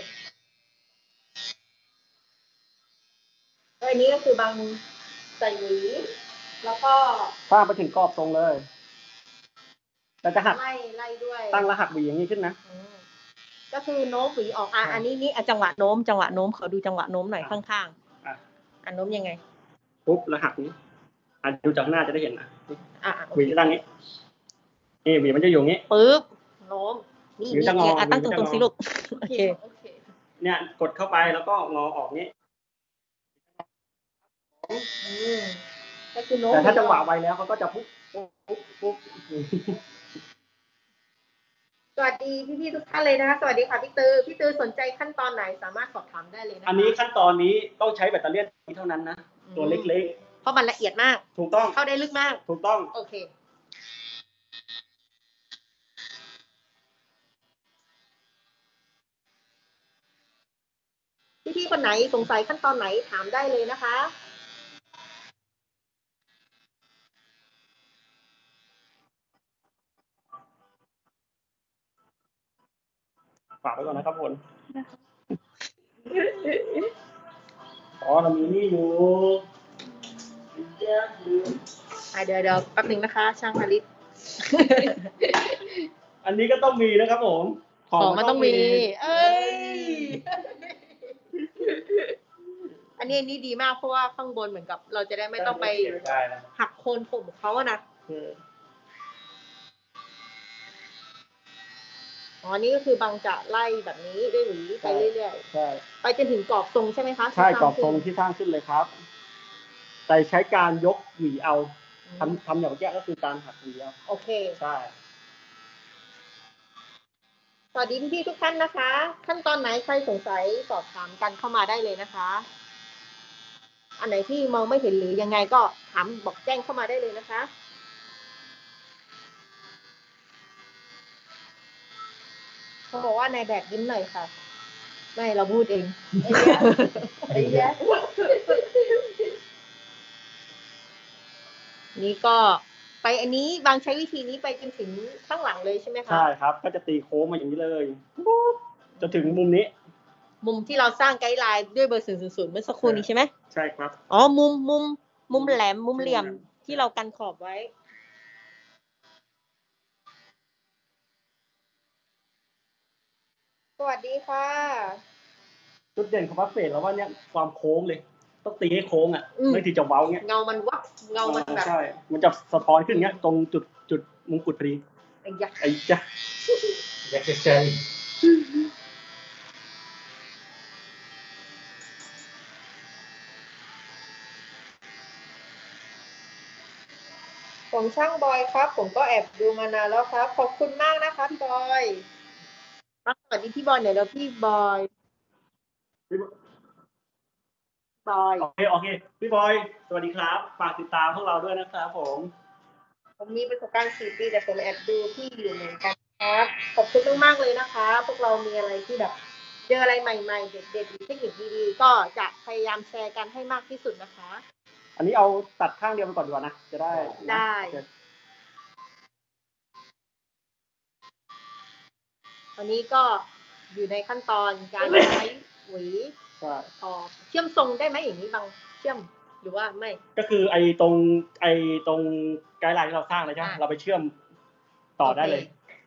A: อันนี้ก็คือบางใส่หวีแล้วก็
C: สร้างไปถึงกรอบทรงเลยเราจะหัก
A: ไล่ไล่ด้วย
C: ตั้งแล้วหักหวีอย่างนี้ขึ้นนะ
A: ก็คือโน้มหวีออกอ่ะอันนี้นี่จังหวะโน้มจังหวะโน้มขอดูจังหวะโน้มหน่อยข้างๆอ่ะโน้มยังไง
C: ปุ๊บแล้วหักนี้อ่ะดูจากหน้าจะได้เห็นนะ
A: อ่ะ
C: หวีจะตั้งนี้นี่หวีมันจะอยู่อย่างนี้
A: ปึ๊บโน้มนี่
C: หวี
A: นี่
C: จะงอ
A: อ่ะตั้งตรงๆสิลูกโอเค
C: เนี่ยกดเข้าไปแล้วก็งอออกนี้
A: อืมก็คือโน้ม
C: แต่ถ้าจังหวะไวแล้วเขาก็จะปุ๊บปุ๊บปุ๊บปุ๊บ
A: สวัสดีพี่ๆทุกท่านเลยนะคะสวัสดีค่ะพี่ตือพี่ตือสนใจขั้นตอนไหนสามารถสอบถามได้เลยนะคะ
C: อันนี้ขั้นตอนนี้ต้องใช้แบตเตอรี่นี้เท่านั้นนะตัวเล็กๆ
A: เพราะมันละเอียดมาก
C: ถูกต้อง
A: เข้าได้ลึกมาก
C: ถูกต้อง
A: โอเคพี่ๆคนไหนสงสัยขั้นตอนไหนถามได้เลยนะคะ
C: ฝากไว้ก่อนนะครับคนอ๋อเรามีนี่อยู่
A: เดี๋ยวเดี๋ยวแป๊บนึงนะคะช่างผลิต
C: อันนี้ก็ต้องมีนะครับผม
A: ของมันต้องมีเอ้ยอันนี้อันนี้ดีมากเพราะว่าข้างบนเหมือนกับเราจะได้ไม่ต้องไปหักโคนผมเขาอะนะอ๋อนี่ก็คือบางจะไล่แบบนี้ด้วยหวีไปเรื่อยๆ
C: ใช่
A: ไปจนถึงกรอบทรงใช่ไหมคะ
C: ใช่กรอบทรงที่สร้างขึ้นเลยครับแต่ใช้การยกหวีเอาทำทำอย่างเมื่อกี้ก็คือการหักหวีเอา
A: โอเค
C: ใช่
A: สวัสดีพี่ๆทุกท่านนะคะขั้นตอนไหนใครสงสัยสอบถามกันเข้ามาได้เลยนะคะอันไหนที่มองไม่เห็นหรือยังไงก็ถามบอกแจ้งเข้ามาได้เลยนะคะเขาบอกว่านายแบบยิ้มหน่อยค่ะไม่เราพูดเองไอ้เหี้ยนี่ก็ไปอันนี้บางใช้วิธีนี้ไปจนถึงข้างหลังเลยใช่ไหมคะ
C: ใช่ครับก็จะตีโค้งมาอย่างนี้เลยจะถึงมุมนี้
A: มุมที่เราสร้างไกด์ไลน์ด้วยเบอร์ศูนย์ศูนย์ศูนย์เมื่อสักครู่นี้ใช่ไหม
C: ใช่ครับ
A: อ๋อมุมมุมมุมแหลมมุมเหลี่ยมที่เรากันขอบไว้สวัสดีค่ะ
C: จุดเด่นของพัฟเฟตแล้วว่าเนี่ยความโค้งเลยต้องตีให้โค้งอ่ะไม่ที่จะเว้าเงี้ย
A: เงามันวับเงามันแบบ
C: ใช่มันจะสะท้อนขึ้นเงี้ยตรงจุดจุดมงกุฎพอดี
A: ไอ้ยักษ์
C: ไอ้ยักษ์
B: อยากจะใจ
A: ผมช่างบอยครับผมก็แอบดูมานานแล้วครับขอบคุณมากนะคะพี่บอยสวัสดีพี่บอยหน่อยแล้วพี่บอยบอย
C: โอเคโอเคพี่บอยสวัสดีครับฝากติดตามพวกเราด้วยนะครับผม
A: ผมมีประสบการณ์สี่ปีแต่ผมแอบดูพี่อยู่เหมือนกันครับขอบคุณมากๆเลยนะคะพวกเรามีอะไรที่แบบเจออะไรใหม่ๆเด็ดๆเทคนิคดีๆก็จะพยายามแชร์กันให้มากที่สุดนะคะ
C: อันนี้เอาตัดข้างเดียวไปก่อนดีกว่านะจะได้
A: ได้วันนี้ก็อยู่ในขั้นตอนการใช้หวีออกเชื่อมทรงได้ไหมอย่างนี้บางเชื่อมหรือว่าไม่
C: ก็คือไอ้ตรงไอ้ตรงไกด์ไลน์ที่เราสร้างเลยใช่ไหมเราไปเชื่อมต่อได้เลย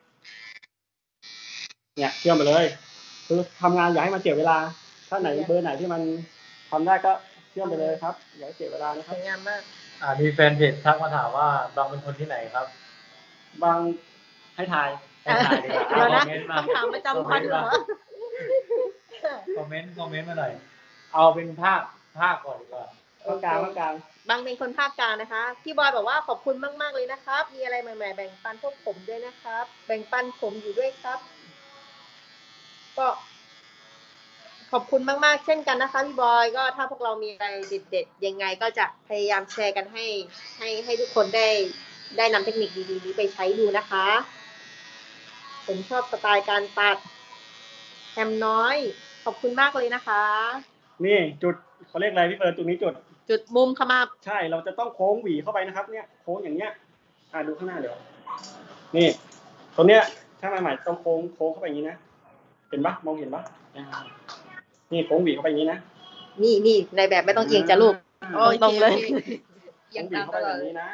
C: เนี่ยเชื่อมไปเลยคือทำงานอย่าให้มันเสียเวลาถ้าไหนเบอร์ไหนที่มันทำได้ก็เชื่อมไปเลยครับอย่าให้เสียเวลานะครับ
A: สวยงามมาก
B: อ่ามีแฟนเพจทักมาถามว่าบางเป็นคนที่ไหนครับ
C: บางให้ทาย
B: ให้ทายดีกว่าคอมเมนต์มา
A: คำถามประจำวันเหรอ
B: คอมเมนต์คอมเมนต์มาหน่อยเอาเป็นภาคภาคก่อนดีกว่า
C: ภาคกลางภาคกลาง
A: บางเป็นคนภาคกลางนะคะพี่บอยบอกว่าขอบคุณมากๆเลยนะครับมีอะไรใหม่ๆแบ่งปันพวกผมด้วยนะครับแบ่งปันผมอยู่ด้วยครับก็ขอบคุณมากๆเช่นกันนะคะพี่บอยก็ถ้าพวกเรามีอะไรเด็ดๆยังไงก็จะพยายามแชร์กันให้ให้ให้ทุกคนได้ได้นำเทคนิคดีๆนี้ไปใช้ดูนะคะผมชอบสไตล์การตัดแฮมน้อยขอบคุณมากเลยนะคะ
C: นี่จุดเขาเรียกอะไรพี่เฟิร์นตรงนี้จุด
A: จุดมุมขมับ
C: ใช่เราจะต้องโค้งหวีเข้าไปนะครับเนี่ยโค้งอย่างเงี้ยอ่าดูข้างหน้าเดี๋ยวนี่ตรงเนี้ยถ้าใหม่ๆต้องโค้งโค้งเข้าไปอย่างนี้นะเห็นปะมองเห็นปะนี่โค้งหวีเข้าไปอย่างนี้นะ
A: นี่นี่ในแบบไม่ต้องเอียงจ้ะลูกตรงเลย
C: ยังตามตลอดเลยนะ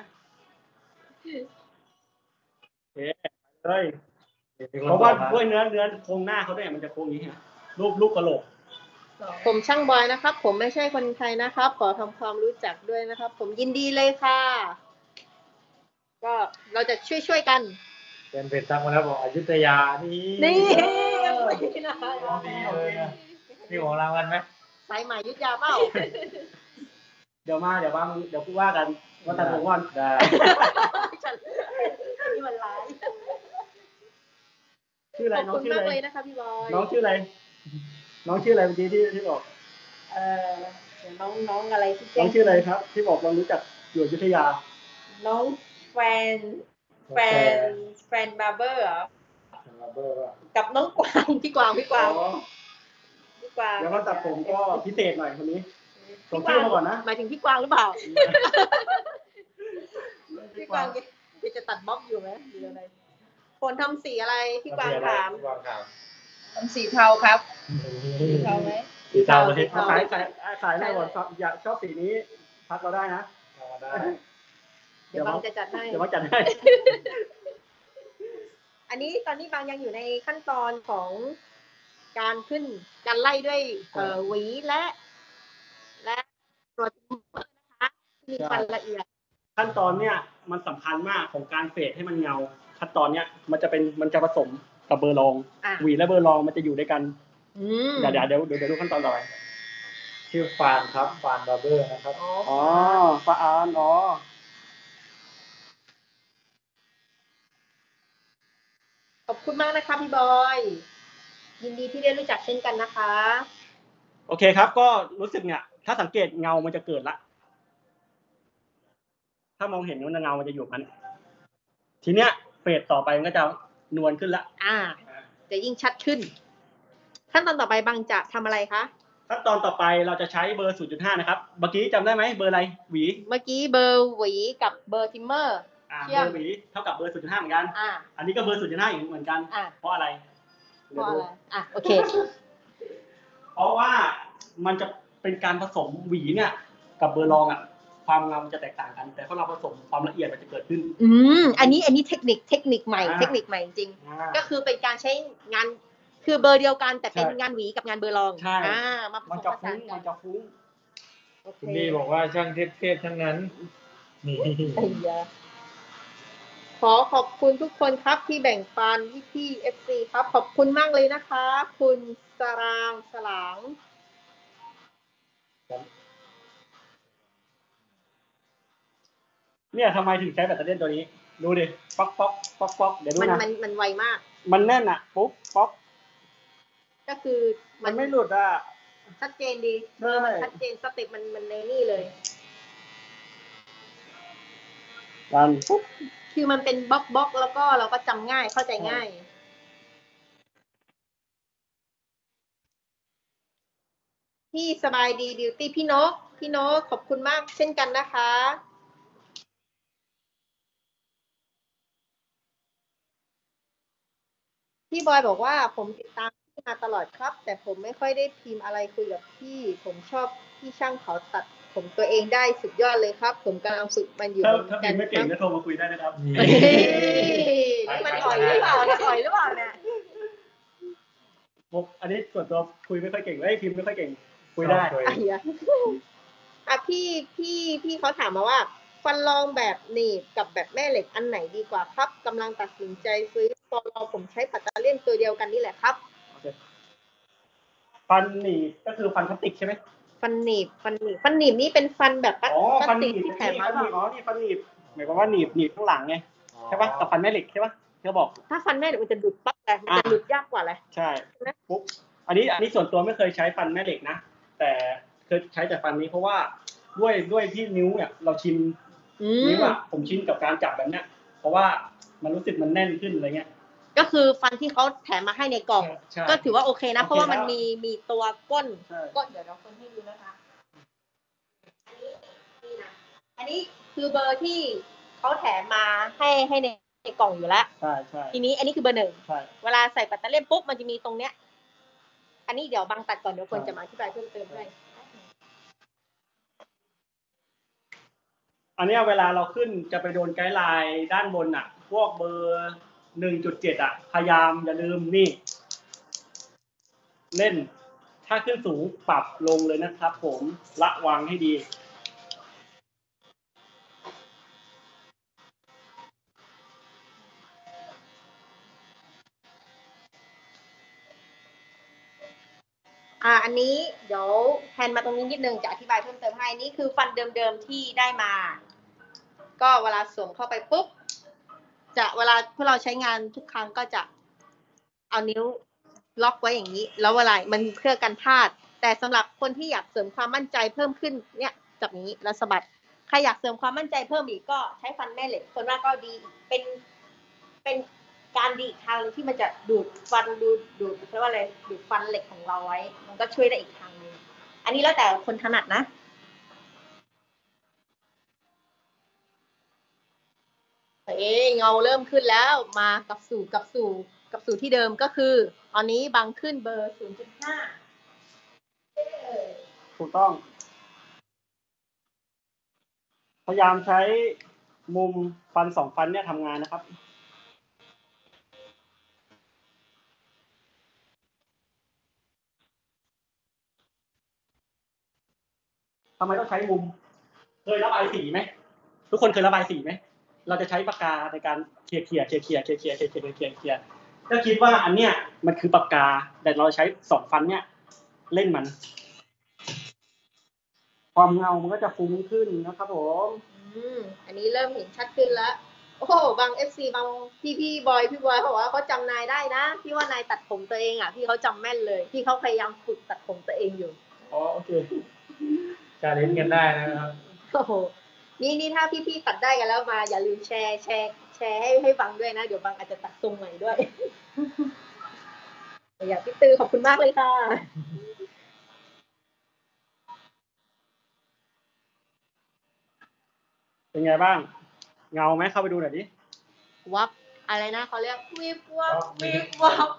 C: โอเคเลยเพราะว่าด้วยเนื้อเนื้อโครงหน้าเขาด้วยมันจะโค้งนี้ฮะรูปรูปกระโหลก
A: ผมช่างบอยนะครับผมไม่ใช่คนไทยนะครับขอทำความรู้จักด้วยนะครับผมยินดีเลยค่ะก็เราจะช่วยช่วยกัน
B: เป็นเพจทางมาแล้วบอกอยุธยานี่
A: นี่
B: นี่นะนี่ของรางวัลไหม
A: สายใหม่ยุทธยาเปล่า
C: เดี๋ยวมาเดี๋ยวบางเดี๋ยวพูดว่ากันว่าตัดผมก่อน
B: ได้
A: นี่มันร้าย
C: ชื่ออะไรน้องชื่ออะไร
A: นะคะพี่บอย
C: น้องชื่ออะไรน้องชื่ออะไรเมื่อกี้ที่ที่บอก
A: เอ่อน้องน้องอะไรที่
C: น้องชื่ออะไรครับที่บอกเรารู้จักอยู่อยุธยา
A: น้องแฟนแฟนแฟนบาร์เบอร์เหรอกับน้องกวางพี่กวางพี่กวางพี่กวาง
C: แล้วก็ตัดผมก็พิเศษหน่อยคนนี้ผมชื่อมาก่อนนะ
A: หมายถึงพี่กวางหรือเปล่าพี่กวางจะตัดบ๊อบอยู่ไหมหรืออะไรคนทำสีอะไรพี่กวางถามทำสีเทาครับสีเทาไหม
C: สีเทาเลยสายสายสายอะไรก่อนอยากชอบสีนี้พักเราได้นะได้
A: เดี๋ยวบางจะจัดให้
C: เดี๋ยวบางจัดให้
A: อันนี้ตอนนี้บางยังอยู่ในขั้นตอนของการขึ้นการไล่ด้วยเอ่อหวีและและตัวนะคะมีฟันละเอียด
C: ขั้นตอนเนี้ยมันสำคัญมากของการเฟดให้มันเงาขั้นตอนเนี้ยมันจะเป็นมันจะผสมกับเบอร์รองหวีและเบอร์รองมันจะอยู่ด้วยกันเดี๋ยวเดี๋ยวเดี๋ยวเดี๋ยวดูขั้นตอนต่อไป
B: ชื่อฟานครับฟานบาร์เบอร์นะครับ
C: อ๋อฟานอ๋อ
A: ขอบคุณมากนะคะพี่บอยยินดีที่ได้รู้จักเช่นกันนะคะ
C: โอเคครับก็รู้สึกเนี่ยถ้าสังเกตเงามันจะเกิดละถ้ามองเห็นว่าเงามันจะอยู่มันทีเนี้ยเฟสต่อไปมันก็จะนวลขึ้นละ
A: อ่าจะยิ่งชัดขึ้นขั้นตอนต่อไปบางจะทำอะไรคะ
C: ขั้นตอนต่อไปเราจะใช้เบอร์ ศูนย์จุดห้า นะครับเมื่อกี้จำได้ไหมเบอร์อะไรหวี
A: เมื่อกี้เบอร์หวีกับเบอร์ทิมเมอร์
C: อ่าเบอร์หวีเท่ากับเบอร์ ศูนย์จุดห้า เหมือนกันอ่าอันนี้ก็เบอร์ ศูนย์จุดห้า อีกเหมือนกันเพราะอะไร
A: เพราะอะไรอ่ะโอเค
C: เพราะว่ามันจะเป็นการผสมหวีเนี่ยกับเบอร์รองอ่ะความเงามันจะแตกต่างกันแต่พอเราผสมความละเอียดมันจะเกิดขึ้น
A: อืมอันนี้อันนี้เทคนิคเทคนิคใหม่เทคนิคใหม่จริงก็คือเป็นการใช้งานคือเบอร์เดียวกันแต่เป็นงานหวีกับงานเบอร์รอง
C: อ่ามาผสมผสานกันมันจะฟุ้ง
B: คุณนี่บอกว่าช่างเทพๆทั้งนั้นนี่
A: ขอขอบคุณทุกคนครับที่แบ่งปันพี่พี่เอฟซีครับขอบคุณมากเลยนะคะคุณสรางสลาง
C: เนี่ยทำไมถึงใช้แบตเตอรี่ตัวนี้ดูดิป๊อกป๊อกป๊อกป๊อกเดี๋ยวดูนะ
A: มันมันไวมาก
C: มันแน่นอ่ะปุ๊บป๊อก
A: ก็คือ
C: มันไม่หลุดอ่ะ
A: ชัดเจนดีเบอร์มันชัดเจนสเต็ปมันมันในนี่เลย
C: รันปุ๊บ
A: คือมันเป็นบล็อกบล็อกแล้วก็เราก็จำง่ายเข้าใจง่ายพี่สบายดีบิวตี้พี่นกพี่นกขอบคุณมากเช่นกันนะคะพี่บอยบอกว่าผมติดตามพี่มาตลอดครับแต่ผมไม่ค่อยได้พิมพ์อะไรคุยกับพี่ผมชอบพี่ช่างเขาตัดผมตัวเองได้สุดยอดเลยครับผมกำลังฝึกมันอยู่
C: ถ้าพิมพ์ไม่เก่งก็โทรมาคุยได้นะครับ
A: นี่มันอ่อยหรือเปล่าเนี่ยอ่อยหรือเปล่าเนี่ย
C: อันนี้ส่วนตัวคุยไม่ค่อยเก่งไอ้พิมพ์ไม่ค่อยเก่งคุยได้
A: อ่ะพี่พี่พี่เขาถามมาว่าฟันรองแบบหนีบกับแบบแม่เหล็กอันไหนดีกว่าครับกำลังตัดสินใจซื้อตอนเราผมใช้ปัตเตอร์เลี่ยนตัวเดียวกันนี่แหละครับ
C: ฟันหนีบก็คือฟันพลาสติกใช่ไหม
A: ฟันหนีบฟันหนีบฟันหนีบนี่เป็นฟันแบบพลาสติกที่แถมมา
C: อ๋อนี่ฟันหนีบหมายความว่าหนีบหนีบข้างหลังไงใช่ปะกับฟันแม่เหล็กใช่ปะเขาบอก
A: ถ้าฟันแม่เหล็กมันจะหลุดปั๊บเลยมันจะหลุดยากกว่าเลย
C: ใช่ปุ๊บอันนี้อันนี้ส่วนตัวไม่เคยใช้ฟันแม่เหล็กนะแต่เคยใช้แต่ฟันนี้เพราะว่าด้วยด้วยที่นิ้วเนี่ยเราชินนิ้วอ่ะผมชินกับการจับแบบเนี้ยเพราะว่ามันรู้สึกมันแน่นขึ้นอะไรเงี้ย
A: ก็คือฟันที่เขาแถมมาให้ในกล่องก็ถือว่าโอเคนะเพราะว่ามันมีมีตัวก้นก้นเดี๋ยวเราคนให้ดูนะคะอันนี้นี่นะอันนี้คือเบอร์ที่เขาแถมมาให้ให้ในในกล่องอยู่แล้ว
C: ใช่ใช่
A: ทีนี้อันนี้คือเบอร์หนึ่งเวลาใส่ปัตเตอร์เลี่ยนปุ๊บมันจะมีตรงเนี้ยอันนี้เดี๋ยวบังตัดก่อนเดี๋ยวคนจะมาอธิบายเพิ่มเติมด้วย
C: อันนี้เวลาเราขึ้นจะไปโดนไกด์ไลน์ด้านบนอ่ะพวกเบอร์ หนึ่งจุดเจ็ด อ่ะพยายามอย่าลืมนี่เล่นแถถ้าขึ้นสูงปรับลงเลยนะครับผมระวังให้ดี
A: อ่าอันนี้เดี๋ยวแทนมาตรงนี้นิดนึงจะอธิบายเพิ่มเติมให้นี่คือฟันเดิมๆที่ได้มาก็เวลาสวมเข้าไปปุ๊บจะเวลาพวกเราใช้งานทุกครั้งก็จะเอานิ้วล็อกไว้อย่างนี้แล้วเวลามันเพื่อกันพลาดแต่สำหรับคนที่อยากเสริมความมั่นใจเพิ่มขึ้นเนี่ยจับนี้แล้วสะบัดใครอยากเสริมความมั่นใจเพิ่มอีกก็ใช้ฟันแม่เหล็กคนว่าก็ดีเป็นเป็นการดีอีกทางนึงที่มันจะดูดฟันดูดดูดเรียกว่าอะไรดูดฟันเหล็กของเราไว้มันก็ช่วยได้อีกทางนึงอันนี้แล้วแต่คนถนัดนะเอ๊เงาเริ่มขึ้นแล้วมากับสู่กับสู่กับสู่ที่เดิมก็คือตอนนี้บังขึ้นเบอร์ ศูนย์จุดห้า
C: ถูกต้องพยายามใช้มุมฟันสองฟันเนี่ยทำงานนะครับทำไมต้องใช้มุมเคยระบายสีไหมทุกคนเคยระบายสีไหมเราจะใช้ปากกาในการเคลียร์เคลียร์เคลียร์เคลียร์เคลียร์เคลียร์เคลียร์เคลียร์เคลียร์เคลียร์ก็คิดว่าอันเนี้ยมันคือปากกาแต่เราใช้สองฟันเนี่ยเล่นมันความเงามันก็จะฟุ้งขึ้นนะครับผม
A: อืมอันนี้เริ่มเห็นชัดขึ้นแล้วโอ้โหบาง เอฟ ซี บางพี่พี่บอยพี่บอยเขาบอกว่าเขาจำนายได้นะพี่ว่านายตัดผมตัวเองอ่ะพี่เขาจำแม่นเลยพี่เขาพยายามฝึกตัดผมตัวเองอยู่
B: อ๋อโอเคจะเล่นกันได้นะครับ
A: โอ้โหนี่นี่ถ้าพี่พี่ตัดได้กันแล้วมาอย่าลืมแชร์แชร์แชร์ให้ให้บังด้วยนะเดี๋ยวบังอาจจะตัดทรงใหม่ด้วยอยากพี่ตือขอบคุณมากเลยค่ะ
C: เป็นไงบ้างเงาไหมเข้าไปดูหน่อยดิ
A: วับอะไรนะเขาเรียกวิบวับวิบวับ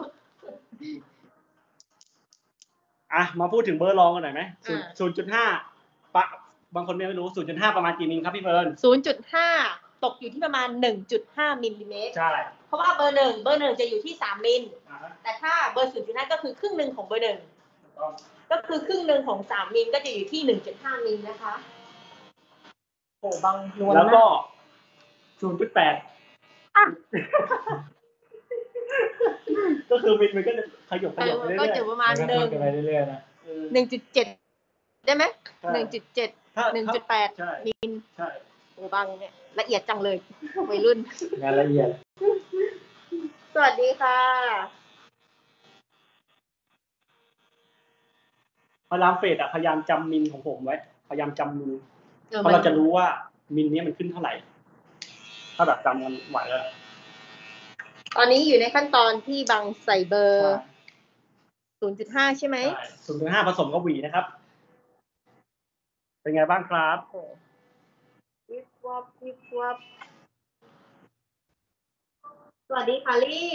C: อ่ะมาพูดถึงเบอร์รองกันหน่อยไหมศูนย์จุดห้าปะบางคนไม่รู้ศูนย์จุดห้าประมาณกี่มิลครับพี่เฟิร์น
A: ศูนย์จุดห้าตกอยู่ที่ประมาณ หนึ่งจุดห้า มิลลิเมตร
C: ใช่
A: เพราะว่าเบอร์หนึ่งเบอร์หนึ่งจะอยู่ที่สามมิลแต่ถ้าเบอร์ ศูนย์จุดห้า ก็คือครึ่งหนึ่งของเบอร์หนึ่งก็คือครึ่งหนึ่งของสามมิลก็จะอยู่ที่ หนึ่งจุดห้า มิลนะคะโอ้บางนวล
C: แล้วก็ ศูนย์จุดแปด ก็คือมิลมันก็จะขยับขยับไปเรื่อยๆ
A: ก็จะประมาณหนึ่ง
B: ไปเรื่อยๆนะ
A: หนึ่งจุดเจ็ด ได้ไหม หนึ่งจุดเจ็ด หนึ่งจุดแปด มิล
C: ใช่
A: โอ้บางเนี่ยละเอียดจังเลยวัยรุ่น
B: งานละเอียด
A: สวัสดีค่ะ
C: พยายามเฟดอ่ะพยายามจำมิลของผมไว้พยายามจำมิลเพราะเราจะรู้ว่ามิลนี้มันขึ้นเท่าไหร่ถ้าแบบจำมันไหวแล้ว
A: ตอนนี้อยู่ในขั้นตอนที่บังใส่เบอร์ ศูนย์จุดห้า ใช่ไหม
C: ใช่ ศูนย์จุดห้า ผสมกับหวีนะครับเป็นไงบ้างครับ
A: วิบวับวิบวับสวัสดีค่ะลี่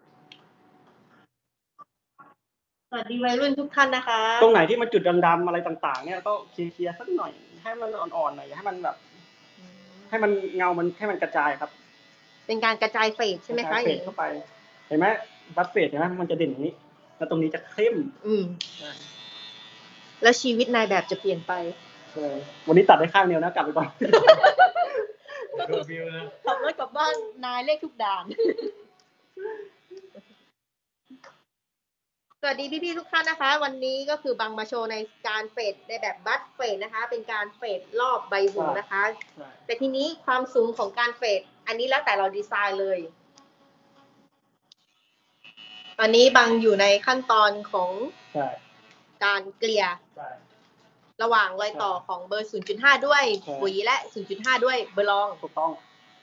A: สวัสดีวัยรุ่นทุกท่านนะคะ
C: ตรงไหนที่มันจุดดำๆอะไรต่างๆเนี่ยก็เคลียร์ๆสักหน่อยให้มันอ่อนๆหน่อยให้มันแบบให้มันเงามันให้มันกระจายครับ
A: เป็นการกระจายเฟสใช่ไหมคะ
C: เฟสเข้าไปเห็นไหมวัดเฟสเห็นไหมมันจะเด่นอย่างนี้แล้วตรงนี้จะเข้ม
A: อืมแล้วชีวิตนายแบบจะเปลี่ยนไป
C: วันนี้ตัดได้ข้างเดียวนะกลับไปก่อน
A: ขับรถกลับบ้านนายเลขทุกด่านสวัสดีพี่ๆทุกท่านนะคะวันนี้ก็คือบังมาโชว์ในการเฟดในแบบบัตเฟดนะคะเป็นการเฟดรอบใบหูนะคะแต่ทีนี้ความสูงของการเฟดอันนี้แล้วแต่เราดีไซน์เลยตอนนี้บังอยู่ในขั้นตอนของการเกลี่ยระหว่างรอยต่อของเบอร์ ศูนย์จุดห้า ด้วยหวีและ ศูนย์จุดห้า ด้วยเบอร์รอง
C: ถูกต้อง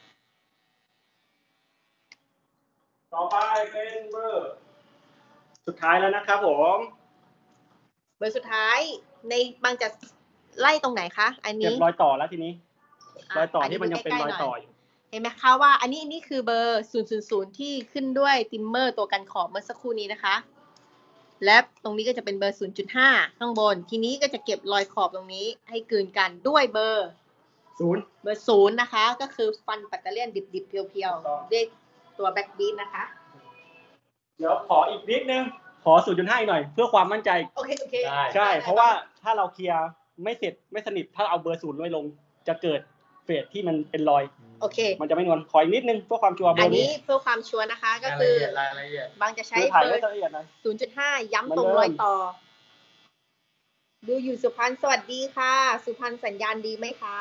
C: ต่อไปเป็นเบอร์สุดท้ายแล้วนะครับผม
A: เบอร์สุดท้ายในบังจะไล่ตรงไหนคะอันนี้
C: เก็บรอยต่อแล้วทีนี้รอยต่อที่มันยังเป็นรอยต่ออยู่
A: เห็นไหมคะว่าอันนี้นี่คือเบอร์ ศูนย์ ศูนย์ ศูนย์ ที่ขึ้นด้วยติมเมอร์ตัวกันขอบเมื่อสักครู่นี้นะคะและตรงนี้ก็จะเป็นเบอร์ ศูนย์จุดห้า ข้างบนทีนี้ก็จะเก็บรอยขอบตรงนี้ให้กลืนกันด้วยเบอร์
C: ศูนย์
A: เบอร์ศูนย์นะคะก็คือฟันปัตเตอร์เลียนดิบๆเพียวๆด้วยตัวแบ็กบีทนะคะ
C: เดี๋ยวขออีกนิดนึงขขอ ศูนย์จุดห้า อีกหน่อยเพื่อความมั่นใจ
A: โอเคโอเค
C: ใช่เพราะว่าถ้าเราเคลียร์ไม่เสร็จไม่สนิทถ้าเอาเบอร์ศูนย์ลงจะเกิดเฟดที่มันเป็นรอย
A: โอเค
C: มันจะไม่นวลขออีกนิดนึงเพื่อความชัวร์เบอร์นี้
A: อันนี้เพื่อความชัวร์นะคะก็คือบางจะใช้เบอร์ ศูนย์จุดห้า ย้ำตรงรอยต่อดูอยู่สุพรรณสวัสดีค่ะสุพรรณสัญญาณดีไหมคะ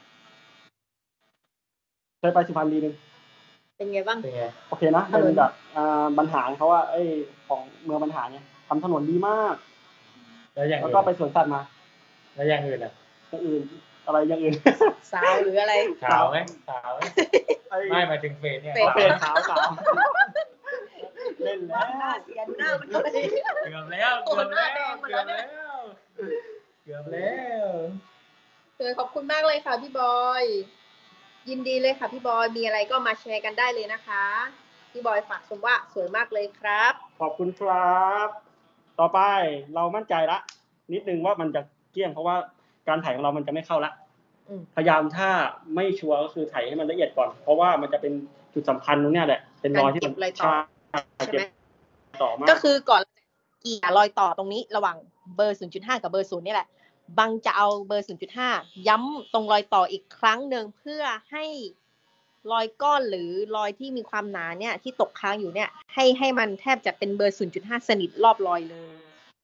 C: เคยไปสุพรรณดีนึง
A: เป็นไงบ้าง
B: เป็นไง
C: โอเคนะเป็นแบบอ่าบรรหารเขาว่าไอ้ของเมืองบรรหารเนี่ยทำถนนดีมาก
B: แล้วอย่าง
C: แล้วก็ไปสวนสัตว์มา
B: แล้วอย่างอื่นอ่ะ
C: อย่างอื่นอะไรอย่างอื่น
A: สาวหรืออะไร
B: ขาวไหมขาวไหมไม่หมายถึงเฟสเนี่ย
C: เฟสขาวขาวเล่นแล้ว
A: เสียหน้ามันเลย
B: เกือบแล้วเกือบแล้วเกือบแล้วเกือบแล้ว
A: เออขอบคุณมากเลยค่ะพี่บอยยินดีเลยค่ะพี่บอยมีอะไรก็มาแชร์กันได้เลยนะคะพี่บอยฝากชมว่าสวยมากเลยครับ
C: ขอบคุณครับต่อไปเรามั่นใจละนิดนึงว่ามันจะเกลี้ยงเพราะว่าการถ่ายของเรามันจะไม่เข้าละพยายามถ้าไม่ชัวร์ก็คือถ่ายให้มันละเอียดก่อนเพราะว่ามันจะเป็นจุดสำคัญตรงนี้แหละเป็นรอยที่มัน
A: รอยต่อ
C: ใช่ไหมต่อมา
A: ก็คือก่อนเกี่ยรอยต่อตรงนี้ระหว่างเบอร์ ศูนย์จุดห้า กับเบอร์ศูนย์นี่แหละบังจะเอาเบอร์ ศูนย์จุดห้า ย้ำตรงรอยต่ออีกครั้งหนึ่งเพื่อให้รอยก้อนหรือรอยที่มีความหนาเนี่ยที่ตกค้างอยู่เนี่ยให้ให้มันแทบจะเป็นเบอร์ ศูนย์จุดห้า สนิทรอบรอยเลย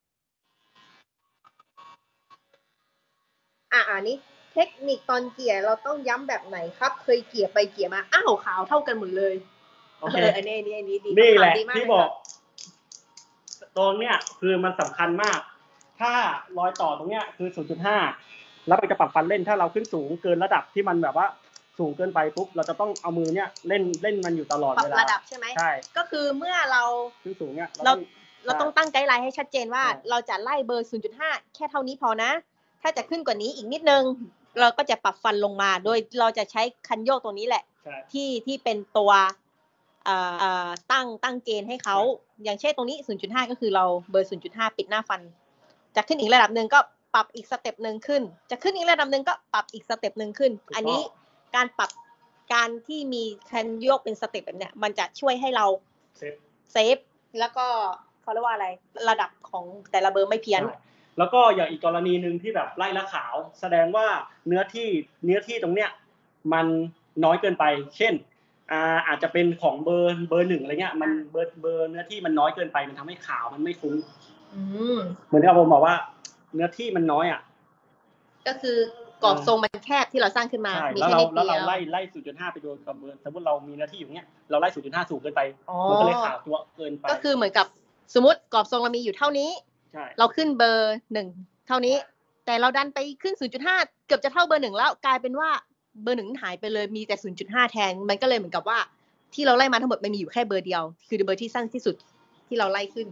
A: อ่ะอันนี้เทคนิคตอนเกี่ยเราต้องย้ำแบบไหนครับเคยเกี่ยไปเกี่ยมาอ้าวขาวเท่ากันหมดเลย
C: โอเค
A: อันนี้อันนี้อันนี้ดี
C: นี่แหละที่บอกตรงเนี้ยคือมันสำคัญมากถ้ารอยต่อตรงเนี้ยคือ ศูนย์จุดห้า แล้วมันจะปรับฟันเล่นถ้าเราขึ้นสูงเกินระดับที่มันแบบว่าสูงเกินไปปุ๊บเราจะต้องเอามือเนี้ยเล่นเล่นมันอยู่ตลอดเวลา
A: ปรับระดับใช่ไหม
C: ใช่
A: ก็คือเมื่อเรา
C: ขึ้นสูงเนี้ย
A: เราเราต้องตั้งไกด์ไลน์ให้ชัดเจนว่าเราจะไล่เบอร์ ศูนย์จุดห้า แค่เท่านี้พอนะถ้าจะขึ้นกว่านี้อีกนิดนึงเราก็จะปรับฟันลงมาโดยเราจะใช้คันโยกตัวนี้แหละที่ที่เป็นตัวตั้งตั้งเกณฑ์ให้เขาอย่างเช่นตรงนี้ ศูนย์จุดห้า ก็คือเราเบอร์ ศูนย์จุดห้า ปิดหน้าฟันจะขึ้นอีกระดับนึงก็ปรับอีกสเต็ปนึงขึ้นจะขึ้นอีกระดับนึงก็ปรับอีกสเต็ปนึงขึ้นอันนี้การปรับการที่มีคันโยกเป็นสเต็ปแบบเนี้ยมันจะช่วยให้เรา
C: เซฟ
A: เซฟแล้วก็เขาเรียกว่าอะไรระดับของแต่ละเบอร์ไม่เพี้ยน
C: แล้วก็อย่างอีกกรณีนึงที่แบบไล่ละขาวแสดงว่าเนื้อที่เนื้อที่ตรงเนี้ยมันน้อยเกินไปเช่นอ่าอาจจะเป็นของเบอร์เบอร์หนึ่งอะไรเงี้ยมันเบอร์เบอร์เนื้อที่มันน้อยเกินไปมันทำให้ขาวมันไม่ฟุ้งเหมือนที่ผมบอกว่าเนื้อที่มันน้อยอ่ะ
A: ก็คือกรอบทรงมันแคบที่เราสร้างขึ้นมา
C: มีแค่นิดเดียวแล้วเราไล่ไล่ ศูนย์จุดห้า ไปโดนกับเบอร์สมมติเรามีเนื้อที่อยู่เนี้ยเราไล่ ศูนย์จุดห้า สูงเกินไปมันก็เลยขาวตัวเกินไป
A: ก็คือเหมือนกับสมมติกรอบทรงเรามีอยู่เท่านี้เราขึ้นเบอร์หนึ่งเท่านี้แต่เราดันไปขึ้น ศูนย์จุดห้า เกือบจะเท่าเบอร์หนึ่งแล้วกลายเป็นว่าเบอร์หนึ่งหายไปเลยมีแต่ ศูนย์จุดห้า แทนมันก็เลยเหมือนกับว่าที่เราไล่มาทั้งหมดมันมีอยู่แค่เบอร์เดียวคือเบอร์ที่สั้นที่สุดที่เราไล่ขึ้น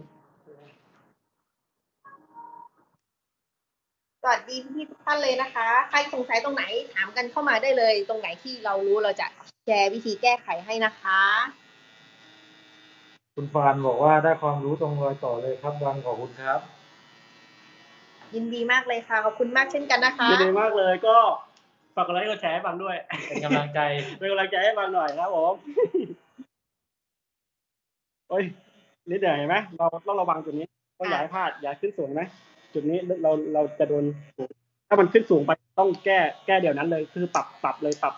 A: สวัสดีพี่ทุกท่านเลยนะคะใครสงสัยตรงไหนถามกันเข้ามาได้เลยตรงไหนที่เรารู้เราจะแชร์วิธีแก้ไขให้นะคะ
B: คุณฟานบอกว่าได้ความรู้ตรงรอยต่อเลยครับบังขอบคุณครับ
A: ยินดีมากเลยค่ะขอบคุณมากเช่นกันนะคะ
C: ยินดีมากเลยก็ฝากกดไลค์กดแชร์ให้บังด้วย
B: เป็นกำลังใจ
C: เป็นกำลังใจให้บังหน่อยครับผมโอ้ยนิดเดียวเห็นไหมเราต้องระวังจุดนี้ต้องอย่าให้พลาดอย่าขึ้นสูงนะจุดนี้เราเราจะโดนถ้ามันขึ้นสูงไปต้องแก้แก้เดี๋ยวนั้นเลยคือปรับปรับเลยปรับ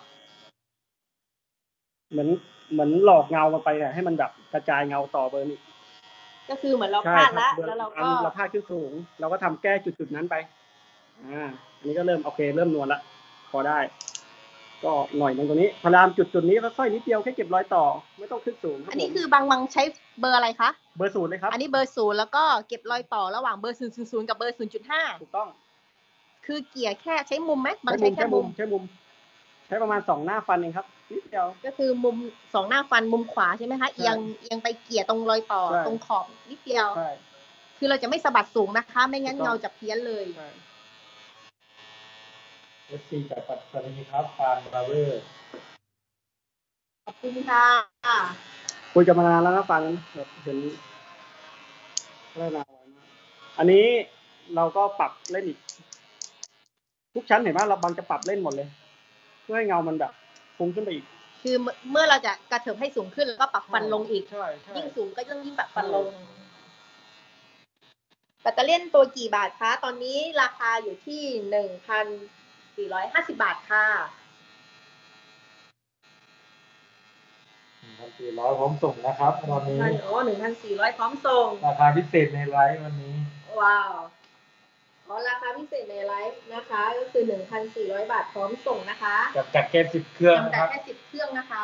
C: เหมือนเหมือนหลอกเงามาไปอ่ะให้มันแบบกระจายเงาต่อเบอร์นี้
A: ก็คือเหมือนเราพลาดละแล้วเราก็
C: เราพลาดขึ้นสูงเราก็ทำแก้จุดจุดนั้นไปอ่าอันนี้ก็เริ่มโอเคเริ่มนวลละพอได้ก็หน่อยนึงตรงนี้พยายามจุดจุดนี้ค่อยๆนิดเดียวแค่เก็บรอยต่อไม่ต้องขึ้นสูง
A: อันนี้คือบางบางใช้เบอร์อะไรคะ
C: เบอร์ศูนย์เลยครับ
A: อันนี้เบอร์ศูนย์แล้วก็เก็บรอยต่อระหว่างเบอร์ศูนย์ศูนย์กับเบอร์ศูนย์จุดห้า
C: ถูกต้อง
A: คือเกี่ยแค่ใช้มุมไหมบาง
C: ใช้แค่มุมใช้มุมใช้ประมาณสองหน้าฟันเองครับนิดเดียว
A: ก็คือมุมสองหน้าฟันมุมขวาใช่ไหมคะเอียงเอียงไปเกี่ยตรงรอยต่อตรงขอบนิดเดียวคือเราจะไม่สะบัดสูงนะคะไม่งั้นเงาจะเพี้ยนเลย
B: เอฟซีจากปัตตานีครับฟานบราเวอร์
A: ขอบคุณค่ะ
C: คุยกันมานานแล้วนะฟังแบบเห็นเรื่องราวอันนี้เราก็ปรับเล่นอีกทุกชั้นเห็นไหมเราบางจะปรับเล่นหมดเลยเพื่อให้เงามันแบบฟุ้งขึ้นไปอีก
A: คือเมื่อเราจะกระเถิบให้สูงขึ้นแล้วก็ปรับฟันลงอีกยิ่งสูงก็ยิ่งยิ่งปรับฟันลงแบตเตอรี่ตัวกี่บาทคะตอนนี้ราคาอยู่ที่หนึ่งพันสี่ร้อยห้าสิบบาทค่ะ
B: หนึ่งพันสี่ร้อยพร้อมส่งนะครับตอนนี้
A: อ๋อหนึ่งพันสี่ร้อยพร้อมส่ง
B: ราคาพิเศษในไลฟ์วันนี้
A: ว้าวอ๋อราคาพิเศษในไลฟ์นะคะก็คือหนึ่งพันสี่ร้อยบาทพร้อมส่งนะคะ
B: จำกัดแค่สิบเครื่อง
A: จำกัดแค่สิบเครื่องนะคะ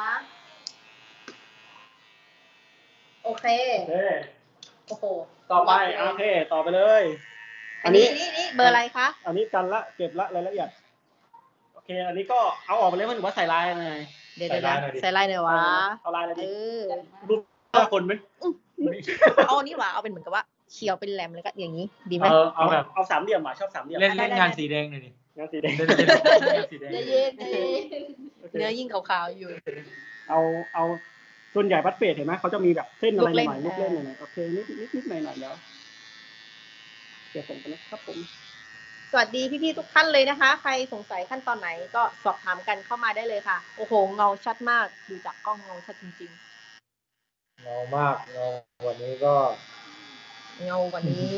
A: โอเคโอ้โห
C: ต่อไปโอเคต่อไปเลย
A: อันนี้นี่นี่เบอร์อะไรคะ
C: อันนี้กันละเก็บละรายละเอียดโอเคอันนี้ก็เอาออกไปเลยมันถือว่าใส่ลายหน่อย
A: เดี๋ยวๆใส่ลายหน่อยวะ
C: เอาลายอะไรดีรูปห้าคนไหม
A: เอานี่หว่าเอาเป็นเหมือนกับว่าเฉียวเป็นแหลมแล้วก็อย่างนี้ดีไหม
C: เอาแบบเอาสามเหลี่ยมอ่ะชอบสามเหลี่ยม
B: เล่นเล่นงานสีแดงหน่อยดิ
C: งานสีแดง
B: งานสีแดง
A: เย็นเนื้อยิ่งขาวๆอยู่
C: เอาเอาส่วนใหญ่บัตเฟสเห็นไหมเขาจะมีแบบเส้นอะไรหน่อยลูกเล่นหน่อยโอเคนิดนิดนิดหน่อยหน่อยแล้วเดี๋ยวผมกันนะครับผม
A: สวัสดีพี่ๆทุกท่านเลยนะคะใครสงสัยขั้นตอนไหนก็สอบถามกันเข้ามาได้เลยค่ะโอ้โหเงาชัดมากดูจากกล้องเงาชัดจริง
B: ๆเงามากเงาวันนี้ก็
A: เงากว่านี้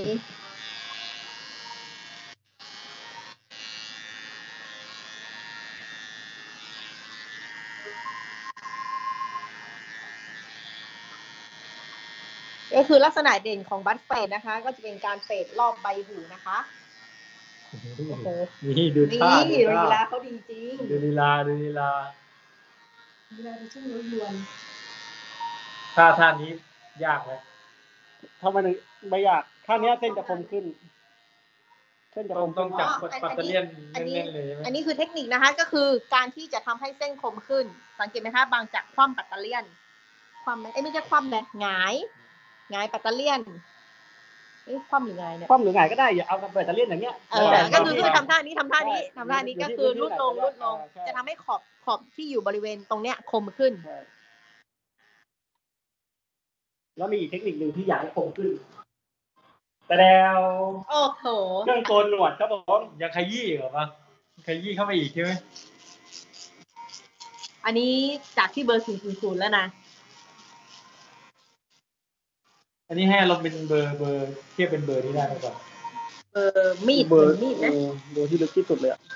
A: ก็คือลักษณะเด่นของบัตเฟดนะคะก็จะเป็นการเฟดรอบใบหูนะคะ
B: โอ้โหนี่ดูท่า
A: นี่ลีลาเขาดีจริง
B: ดูลีลาดูลีลา
A: ลีลาดูช่างยวน
B: ท่าท่านี้ยากไหม
C: ทำไมถึงไม่ยากท่านี้เส้นจะคมขึ้น
B: เส้นจะคมต้องจับปัตเตอร์เลียนเน้นๆเลยใช่ไหม
A: อันนี้คือเทคนิคนะคะก็คือการที่จะทำให้เส้นคมขึ้นสังเกตไหมคะบางจากคว่ำปัตเตอร์เลียนคว่ำไหมเอ้ไม่ใช่คว่ำเลยหงายหงายปัตเตอร์เลียนเอ๊ะคว่ำหรือไงเนี่ย
C: คว่ำหรือไงก็ได้อย่าเอาแบตเตอรี่อย่างเงี้ย
A: เออก็คือคือทำท่านี้ทำท่านี้ทำท่านี้ก็คือลุดลงลุดลงจะทำให้ขอบขอบที่อยู่บริเวณตรงเนี้ยคมขึ้น
C: แล้วมีอีกเทคนิคหนึ่งที่อยากให้คมขึ้นแต่แดว
A: โอ้โห
C: เครื่องโกนหนวดครับผม
B: ยังขยี้เหรอปะขยี้เข้าไปอีกใช่ไหม
A: อันนี้จากที่เบอร์ศูนย์ศูนย์ศูนย์แล้วนะ
B: อันนี้ให้เราเป็นเบอร์เบอร์เทียบเป็นเบอร์ที่ได้ไหมก่อน
A: เบอร์มีด
C: เบอร์
A: มีดนะ
C: เบอร์ที่ลึกที่สุดเลยอ่ะ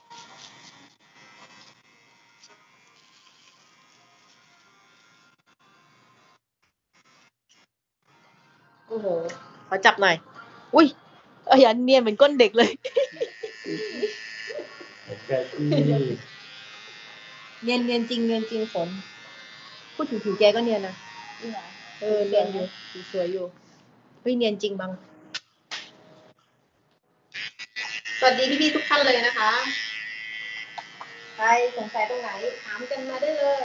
A: โอ้โหขอจับหน่อยอุ้ยเอ้ยอันเนียนเหมือนก้นเด็กเลยเนียนเนียนจริงเนียนจริงฝนพูดถึงผิวแกก็เนียนนะเออเนียนอยู่สวยอยู่เฮ้ยเนียนจริงบังสวัสดีพี่ๆทุกท่านเลยนะคะใครสงสัยตรงไหนถามกันมาได้เลย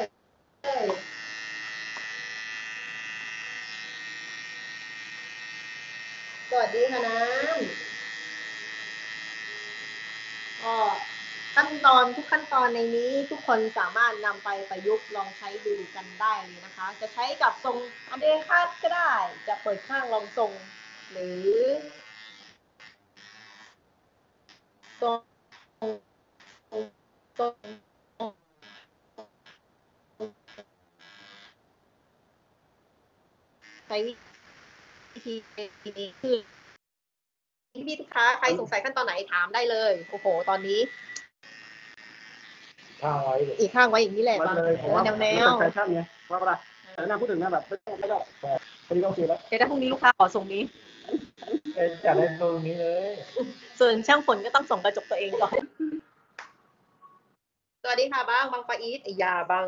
A: สวัสดีค่ะน้ำก็ขั้นตอนทุกขั้นตอนในนี้ทุกคนสามารถนำไปประยุกต์ลองใช้ดูกันได้เลยนะคะจะใช้กับทรงอันเดอร์คัทก็ได้จะเปิดข้างลองทรงหรือทรงทรงใช้วิธีนี้คือพี่ทุกค้าใครสงสัยขั้นตอนไหนถามได้เลยโอ้โหตอนนี้
B: ข้างไว้
A: อีกข้างไว้อย่างนี้แหละ
C: แนวแนวแฟชั่นไงว่าปะล่ะแต่น่าพูดถึงนะแบบไม่ได้พอดีก็โอเคแล้ว
A: เดี๋ยวถ้าพรุ่งนี้ลูกค้าขอส่งนี้
B: อยากได้ตรงนี้เลย
A: ส่วนช่างฝนก็ต้องส่งกระจกตัวเองก่อนสวัสดีค่ะบ้างบางฟาอีทไอยาบ้าง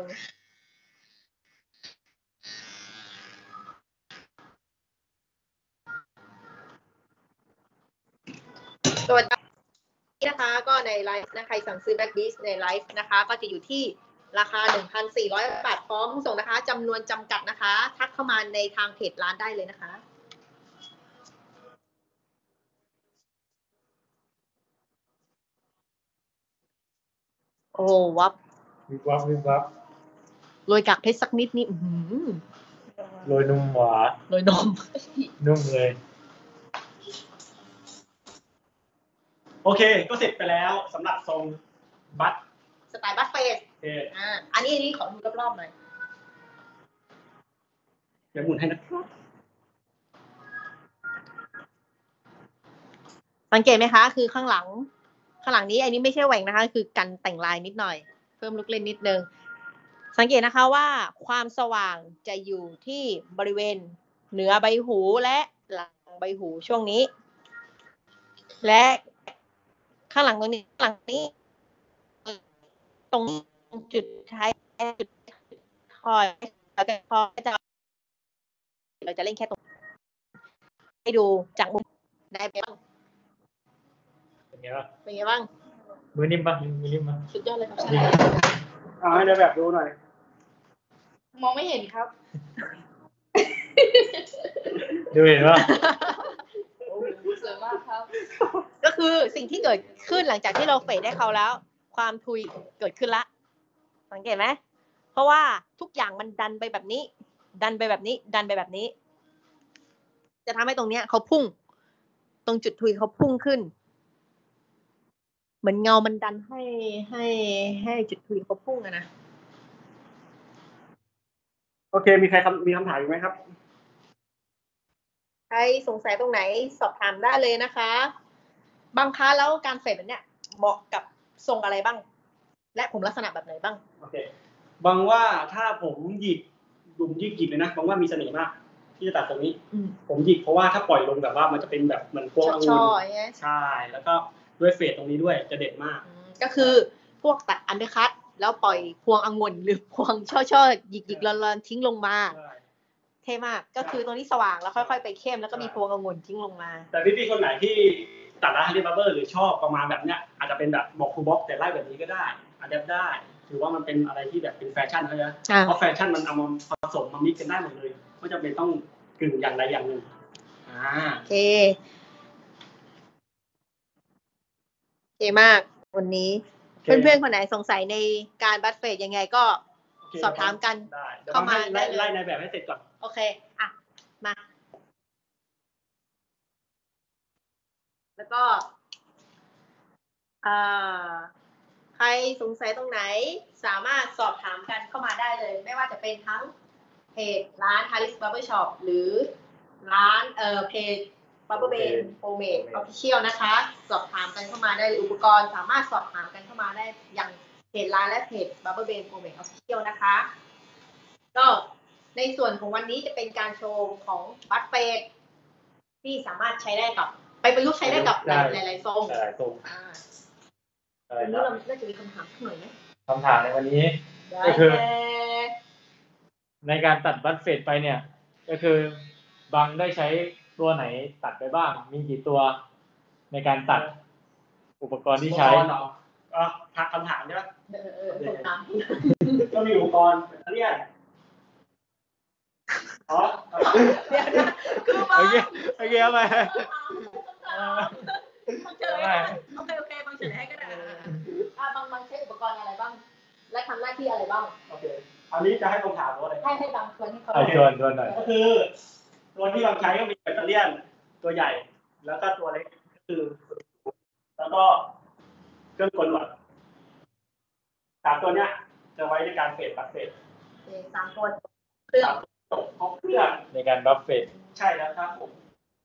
A: สวัสดีนะคะก็ในไลฟ์นะใครสั่งซื้อแบ็คดิสในไลฟ์นะคะก็จะอยู่ที่ราคา หนึ่งพันสี่ร้อย บาทพร้อมส่งนะคะจำนวนจำกัดนะคะทักเข้ามาในทางเพจร้านได้เลยนะคะโอ้วับ
B: วิบวับวิบวับ
A: โรยกากเพชรสักนิดนี่
B: โรยนมหวาน
A: โรยนม
B: นุ่มเลย
C: โอเคก็เสร็จไปแล้วสำหรับทรงบัต
A: สไตล์บัตเฟสอ่าอันนี้อันนี้ขอดูรอบๆหน่อย
C: เดี๋ยวหมุนให้นะครับ
A: สังเกตไหมคะคือข้างหลังข้างหลังนี้อันนี้ไม่ใช่แหว่งนะคะคือกันแต่งลายนิดหน่อยเพิ่มลูกเล่นนิดนึงสังเกตนะคะว่าความสว่างจะอยู่ที่บริเวณเหนือใบหูและหลังใบหูช่วงนี้และข้างหลังตรงนี้หลังนี้ตรงจุดท้ายจุดคอยเราจะคอยจะเราจะเล่นแค่ตรงให้ดูจากมุมได้ไหมบ้าง
B: เป็นไงบ้าง
A: เป็นไงบ้าง
B: มือนิ่มปะมือนิ่มปะ
A: สุดยอดเลยครับ
C: เอาให้เดินแบบดูหน่อย
A: มองไม่เห็นครับ
B: ดูเห็นปะ
A: โอ้โหสวยมากครับก็คือสิ่งที่เกิดขึ้นหลังจากที่เราเฟดได้เขาแล้วความทุยเกิดขึ้นละสังเกตไหมเพราะว่าทุกอย่างมันดันไปแบบนี้ดันไปแบบนี้ดันไปแบบนี้จะทำให้ตรงเนี้ยเขาพุ่งตรงจุดทุยเขาพุ่งขึ้นเหมือนเงามันดันให้ให้ให้จุดทุยเขาพุ่งอะนะ
C: โอเคมีใครมีคำถามอยู่ไหมครับ
A: ใครสงสัยตรงไหนสอบถามได้เลยนะคะบางครั้งแล้วการเฟดแบบเนี้ยเหมาะกับทรงอะไรบ้างและผมลักษณะแบบไหนบ้าง
C: โอเคบางว่าถ้าผมหยิกดุมหยิกหยิกเลยนะบางว่ามีเสน่ห์มากที่จะตัดตรงนี้ผมหยิกเพราะว่าถ้าปล่อยลงแบบว่ามันจะเป็นแบบเหมือนพวกองุ่นใช่แล้วก็ด้วยเฟดตรงนี้ด้วยจะเด็ดมาก
A: ก็คือพวกตัดอันเดอร์คัทแล้วปล่อยพวงองุ่นหรือพวงช่อๆหยิกๆลอนๆทิ้งลงมาเท่มากก็คือตรงนี้สว่างแล้วค่อยๆไปเข้มแล้วก็มีพวงองุ่นทิ้งลงมา
C: แต่พี่ๆคนไหนที่ตัดร้านฮันนี่บาร์เบอร์หรือชอบประมาณแบบเนี้ยอาจจะเป็นแบบบอกคูบ็อกแต่ไล่แบบนี้ก็ได้อาจจะได้ถือว่ามันเป็นอะไรที่แบบเป็นแฟชั่นเขานะเพราะแฟชั่นมันเอามาผสมมามิกกันได้หมดเลยไม่จำเป็นต้องกึ่งอย่างใดอย่างหนึ่งอ่า
A: โอเคโอเคมากวันนี้เพื่อนๆคนไหนสงสัยในการบัตเฟดยังไงก็สอบถามกัน
C: เข้ามาไล่ไล่ในแบบให้เสร็จก่อน
A: โอเคอ่ะมาแล้วก็ใครสงสัยตรงไหนสามารถสอบถามกันเข้ามาได้เลยไม่ว่าจะเป็นทั้งเพจร้าน Harris Barber Shop หรือร้านเอ่อเพจ Barber Ben Pomade Official นะคะสอบถามกันเข้ามาได้อุปกรณ์สามารถสอบถามกันเข้ามาได้อย่างเพจร้านและเพจ Barber Ben Pomade Official นะคะก็ในส่วนของวันนี้จะเป็นการโชว์ของบัตเฟดที่สามารถใช้ได้กับไปประยุกต์ใช้ได้กับหลายๆทรง
B: หลายๆทรง
A: วันนี้เราน่าจะมีคำถามหน่อยไหม
B: คำถามในวันนี้ก็คือในการตัดบัตเฟดไปเนี่ยก็คือบางได้ใช้ตัวไหนตัดไปบ้างมีกี่ตัวในการตัดอุปกรณ์ที่ใช้
C: ก็ทักคำถามใช่ไหม
A: เออเออคำถาม
C: ก็มีอุปกรณ์เรียกอ๋อ
A: เดี๋ยวนะคือมา
B: โอเคโอเคเอาไป
A: โอเคโอเคโอเคบางเฉลยให้ก็ได้อ่าบางบางใช้อุปกรณ์อะไรบ้างและทำหน้าที่อะไรบ้าง
C: โอเคอันนี้จะให้คำถามว่าอะไร
A: ให้ให้บางส่วนที่เขา
B: ชวนชวนหน่อย
C: ก็คือตัวที่เราใช้ก็มีแบตเตอรี่ตัวใหญ่แล้วก็ตัวเล็กก็คือแล้วก็เครื่องกลหนวดสามตัวเนี้ยจะไว้ในการเฟดบัฟเฟด
A: สามตัวเครื่อง
C: ของเครื่อง
B: ในการบัฟเฟด
C: ใช่แล้วครับผม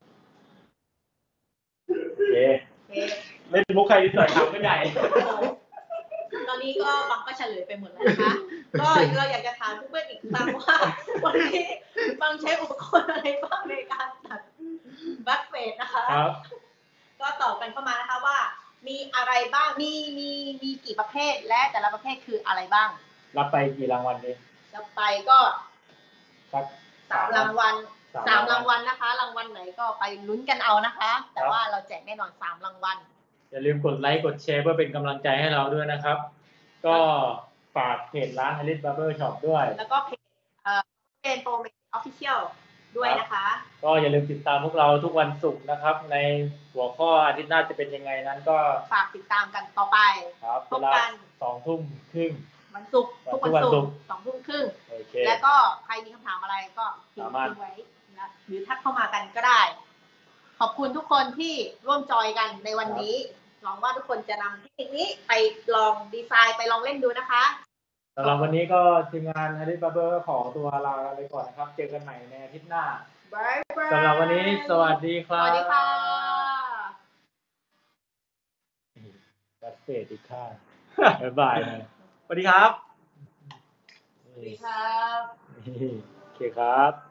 B: โอเค
C: เล่นมุกใครที่สวยทำก็ใหญ่
A: ตอนนี้ก็บังก็เฉลยไปหมดแล้วนะคะก็เราอยากจะถามเพื่อนๆอีกครั้งว่าวันนี้บังใช้อุปกรณ์อะไรบ้างในการตัดบัฟเฟดนะคะก็ตอบกันเข้ามานะคะว่ามีอะไรบ้างมีมีมีกี่ประเภทและแต่ละประเภทคืออะไรบ้าง
B: รับไปกี่รางวัลดี
A: รับไปก็สามรางวัลสามรางวัลนะคะรางวัลไหนก็ไปลุ้นกันเอานะคะแต่ว่าเราแจกแน่นอนสามรางวัล
B: อย่าลืมกดไลค์กดแชร์เพื่อเป็นกำลังใจให้เราด้วยนะครับก็ฝากเพจร้าน Harris Barber Shop ด้วย
A: แล้วก็เพจเอ่อเป็นโปรเมท Official ด้วยนะคะ
B: ก็อย่าลืมติดตามพวกเราทุกวันศุกร์นะครับในหัวข้ออาทิตย์หน้าจะเป็นยังไงนั้นก็
A: ฝากติดตามกันต่อไป
B: พบกันสองทุ่มครึ่ง
A: วันศุกร์ทุกวันศุกร์สองทุ่มครึ่งแล้วก็ใครมีคำถามอะไรก็พิมพ์ไว้หรือทักเข้ามากันก็ได้ขอบคุณทุกคนที่ร่วมจอยกันในวันนี้หวังว่าทุกคนจะนำเทคนิคนี้ไปลองดีไซน์ไปลองเล่นดูนะคะ
B: สำหรับวันนี้ก็ทีมงาน Harris Barber ขอตัวลาไปก่อนนะครับเจอกันใหม่ในอาทิตย์หน้าสำหรับวันนี้สวัสดีครับ
A: สวัสดีค่ะ
B: จัดเฟสอีกข้างบ๊ายบายนะ
C: สวัสดีครับ
A: สวัสดีครับ
B: นี่โอเคครับ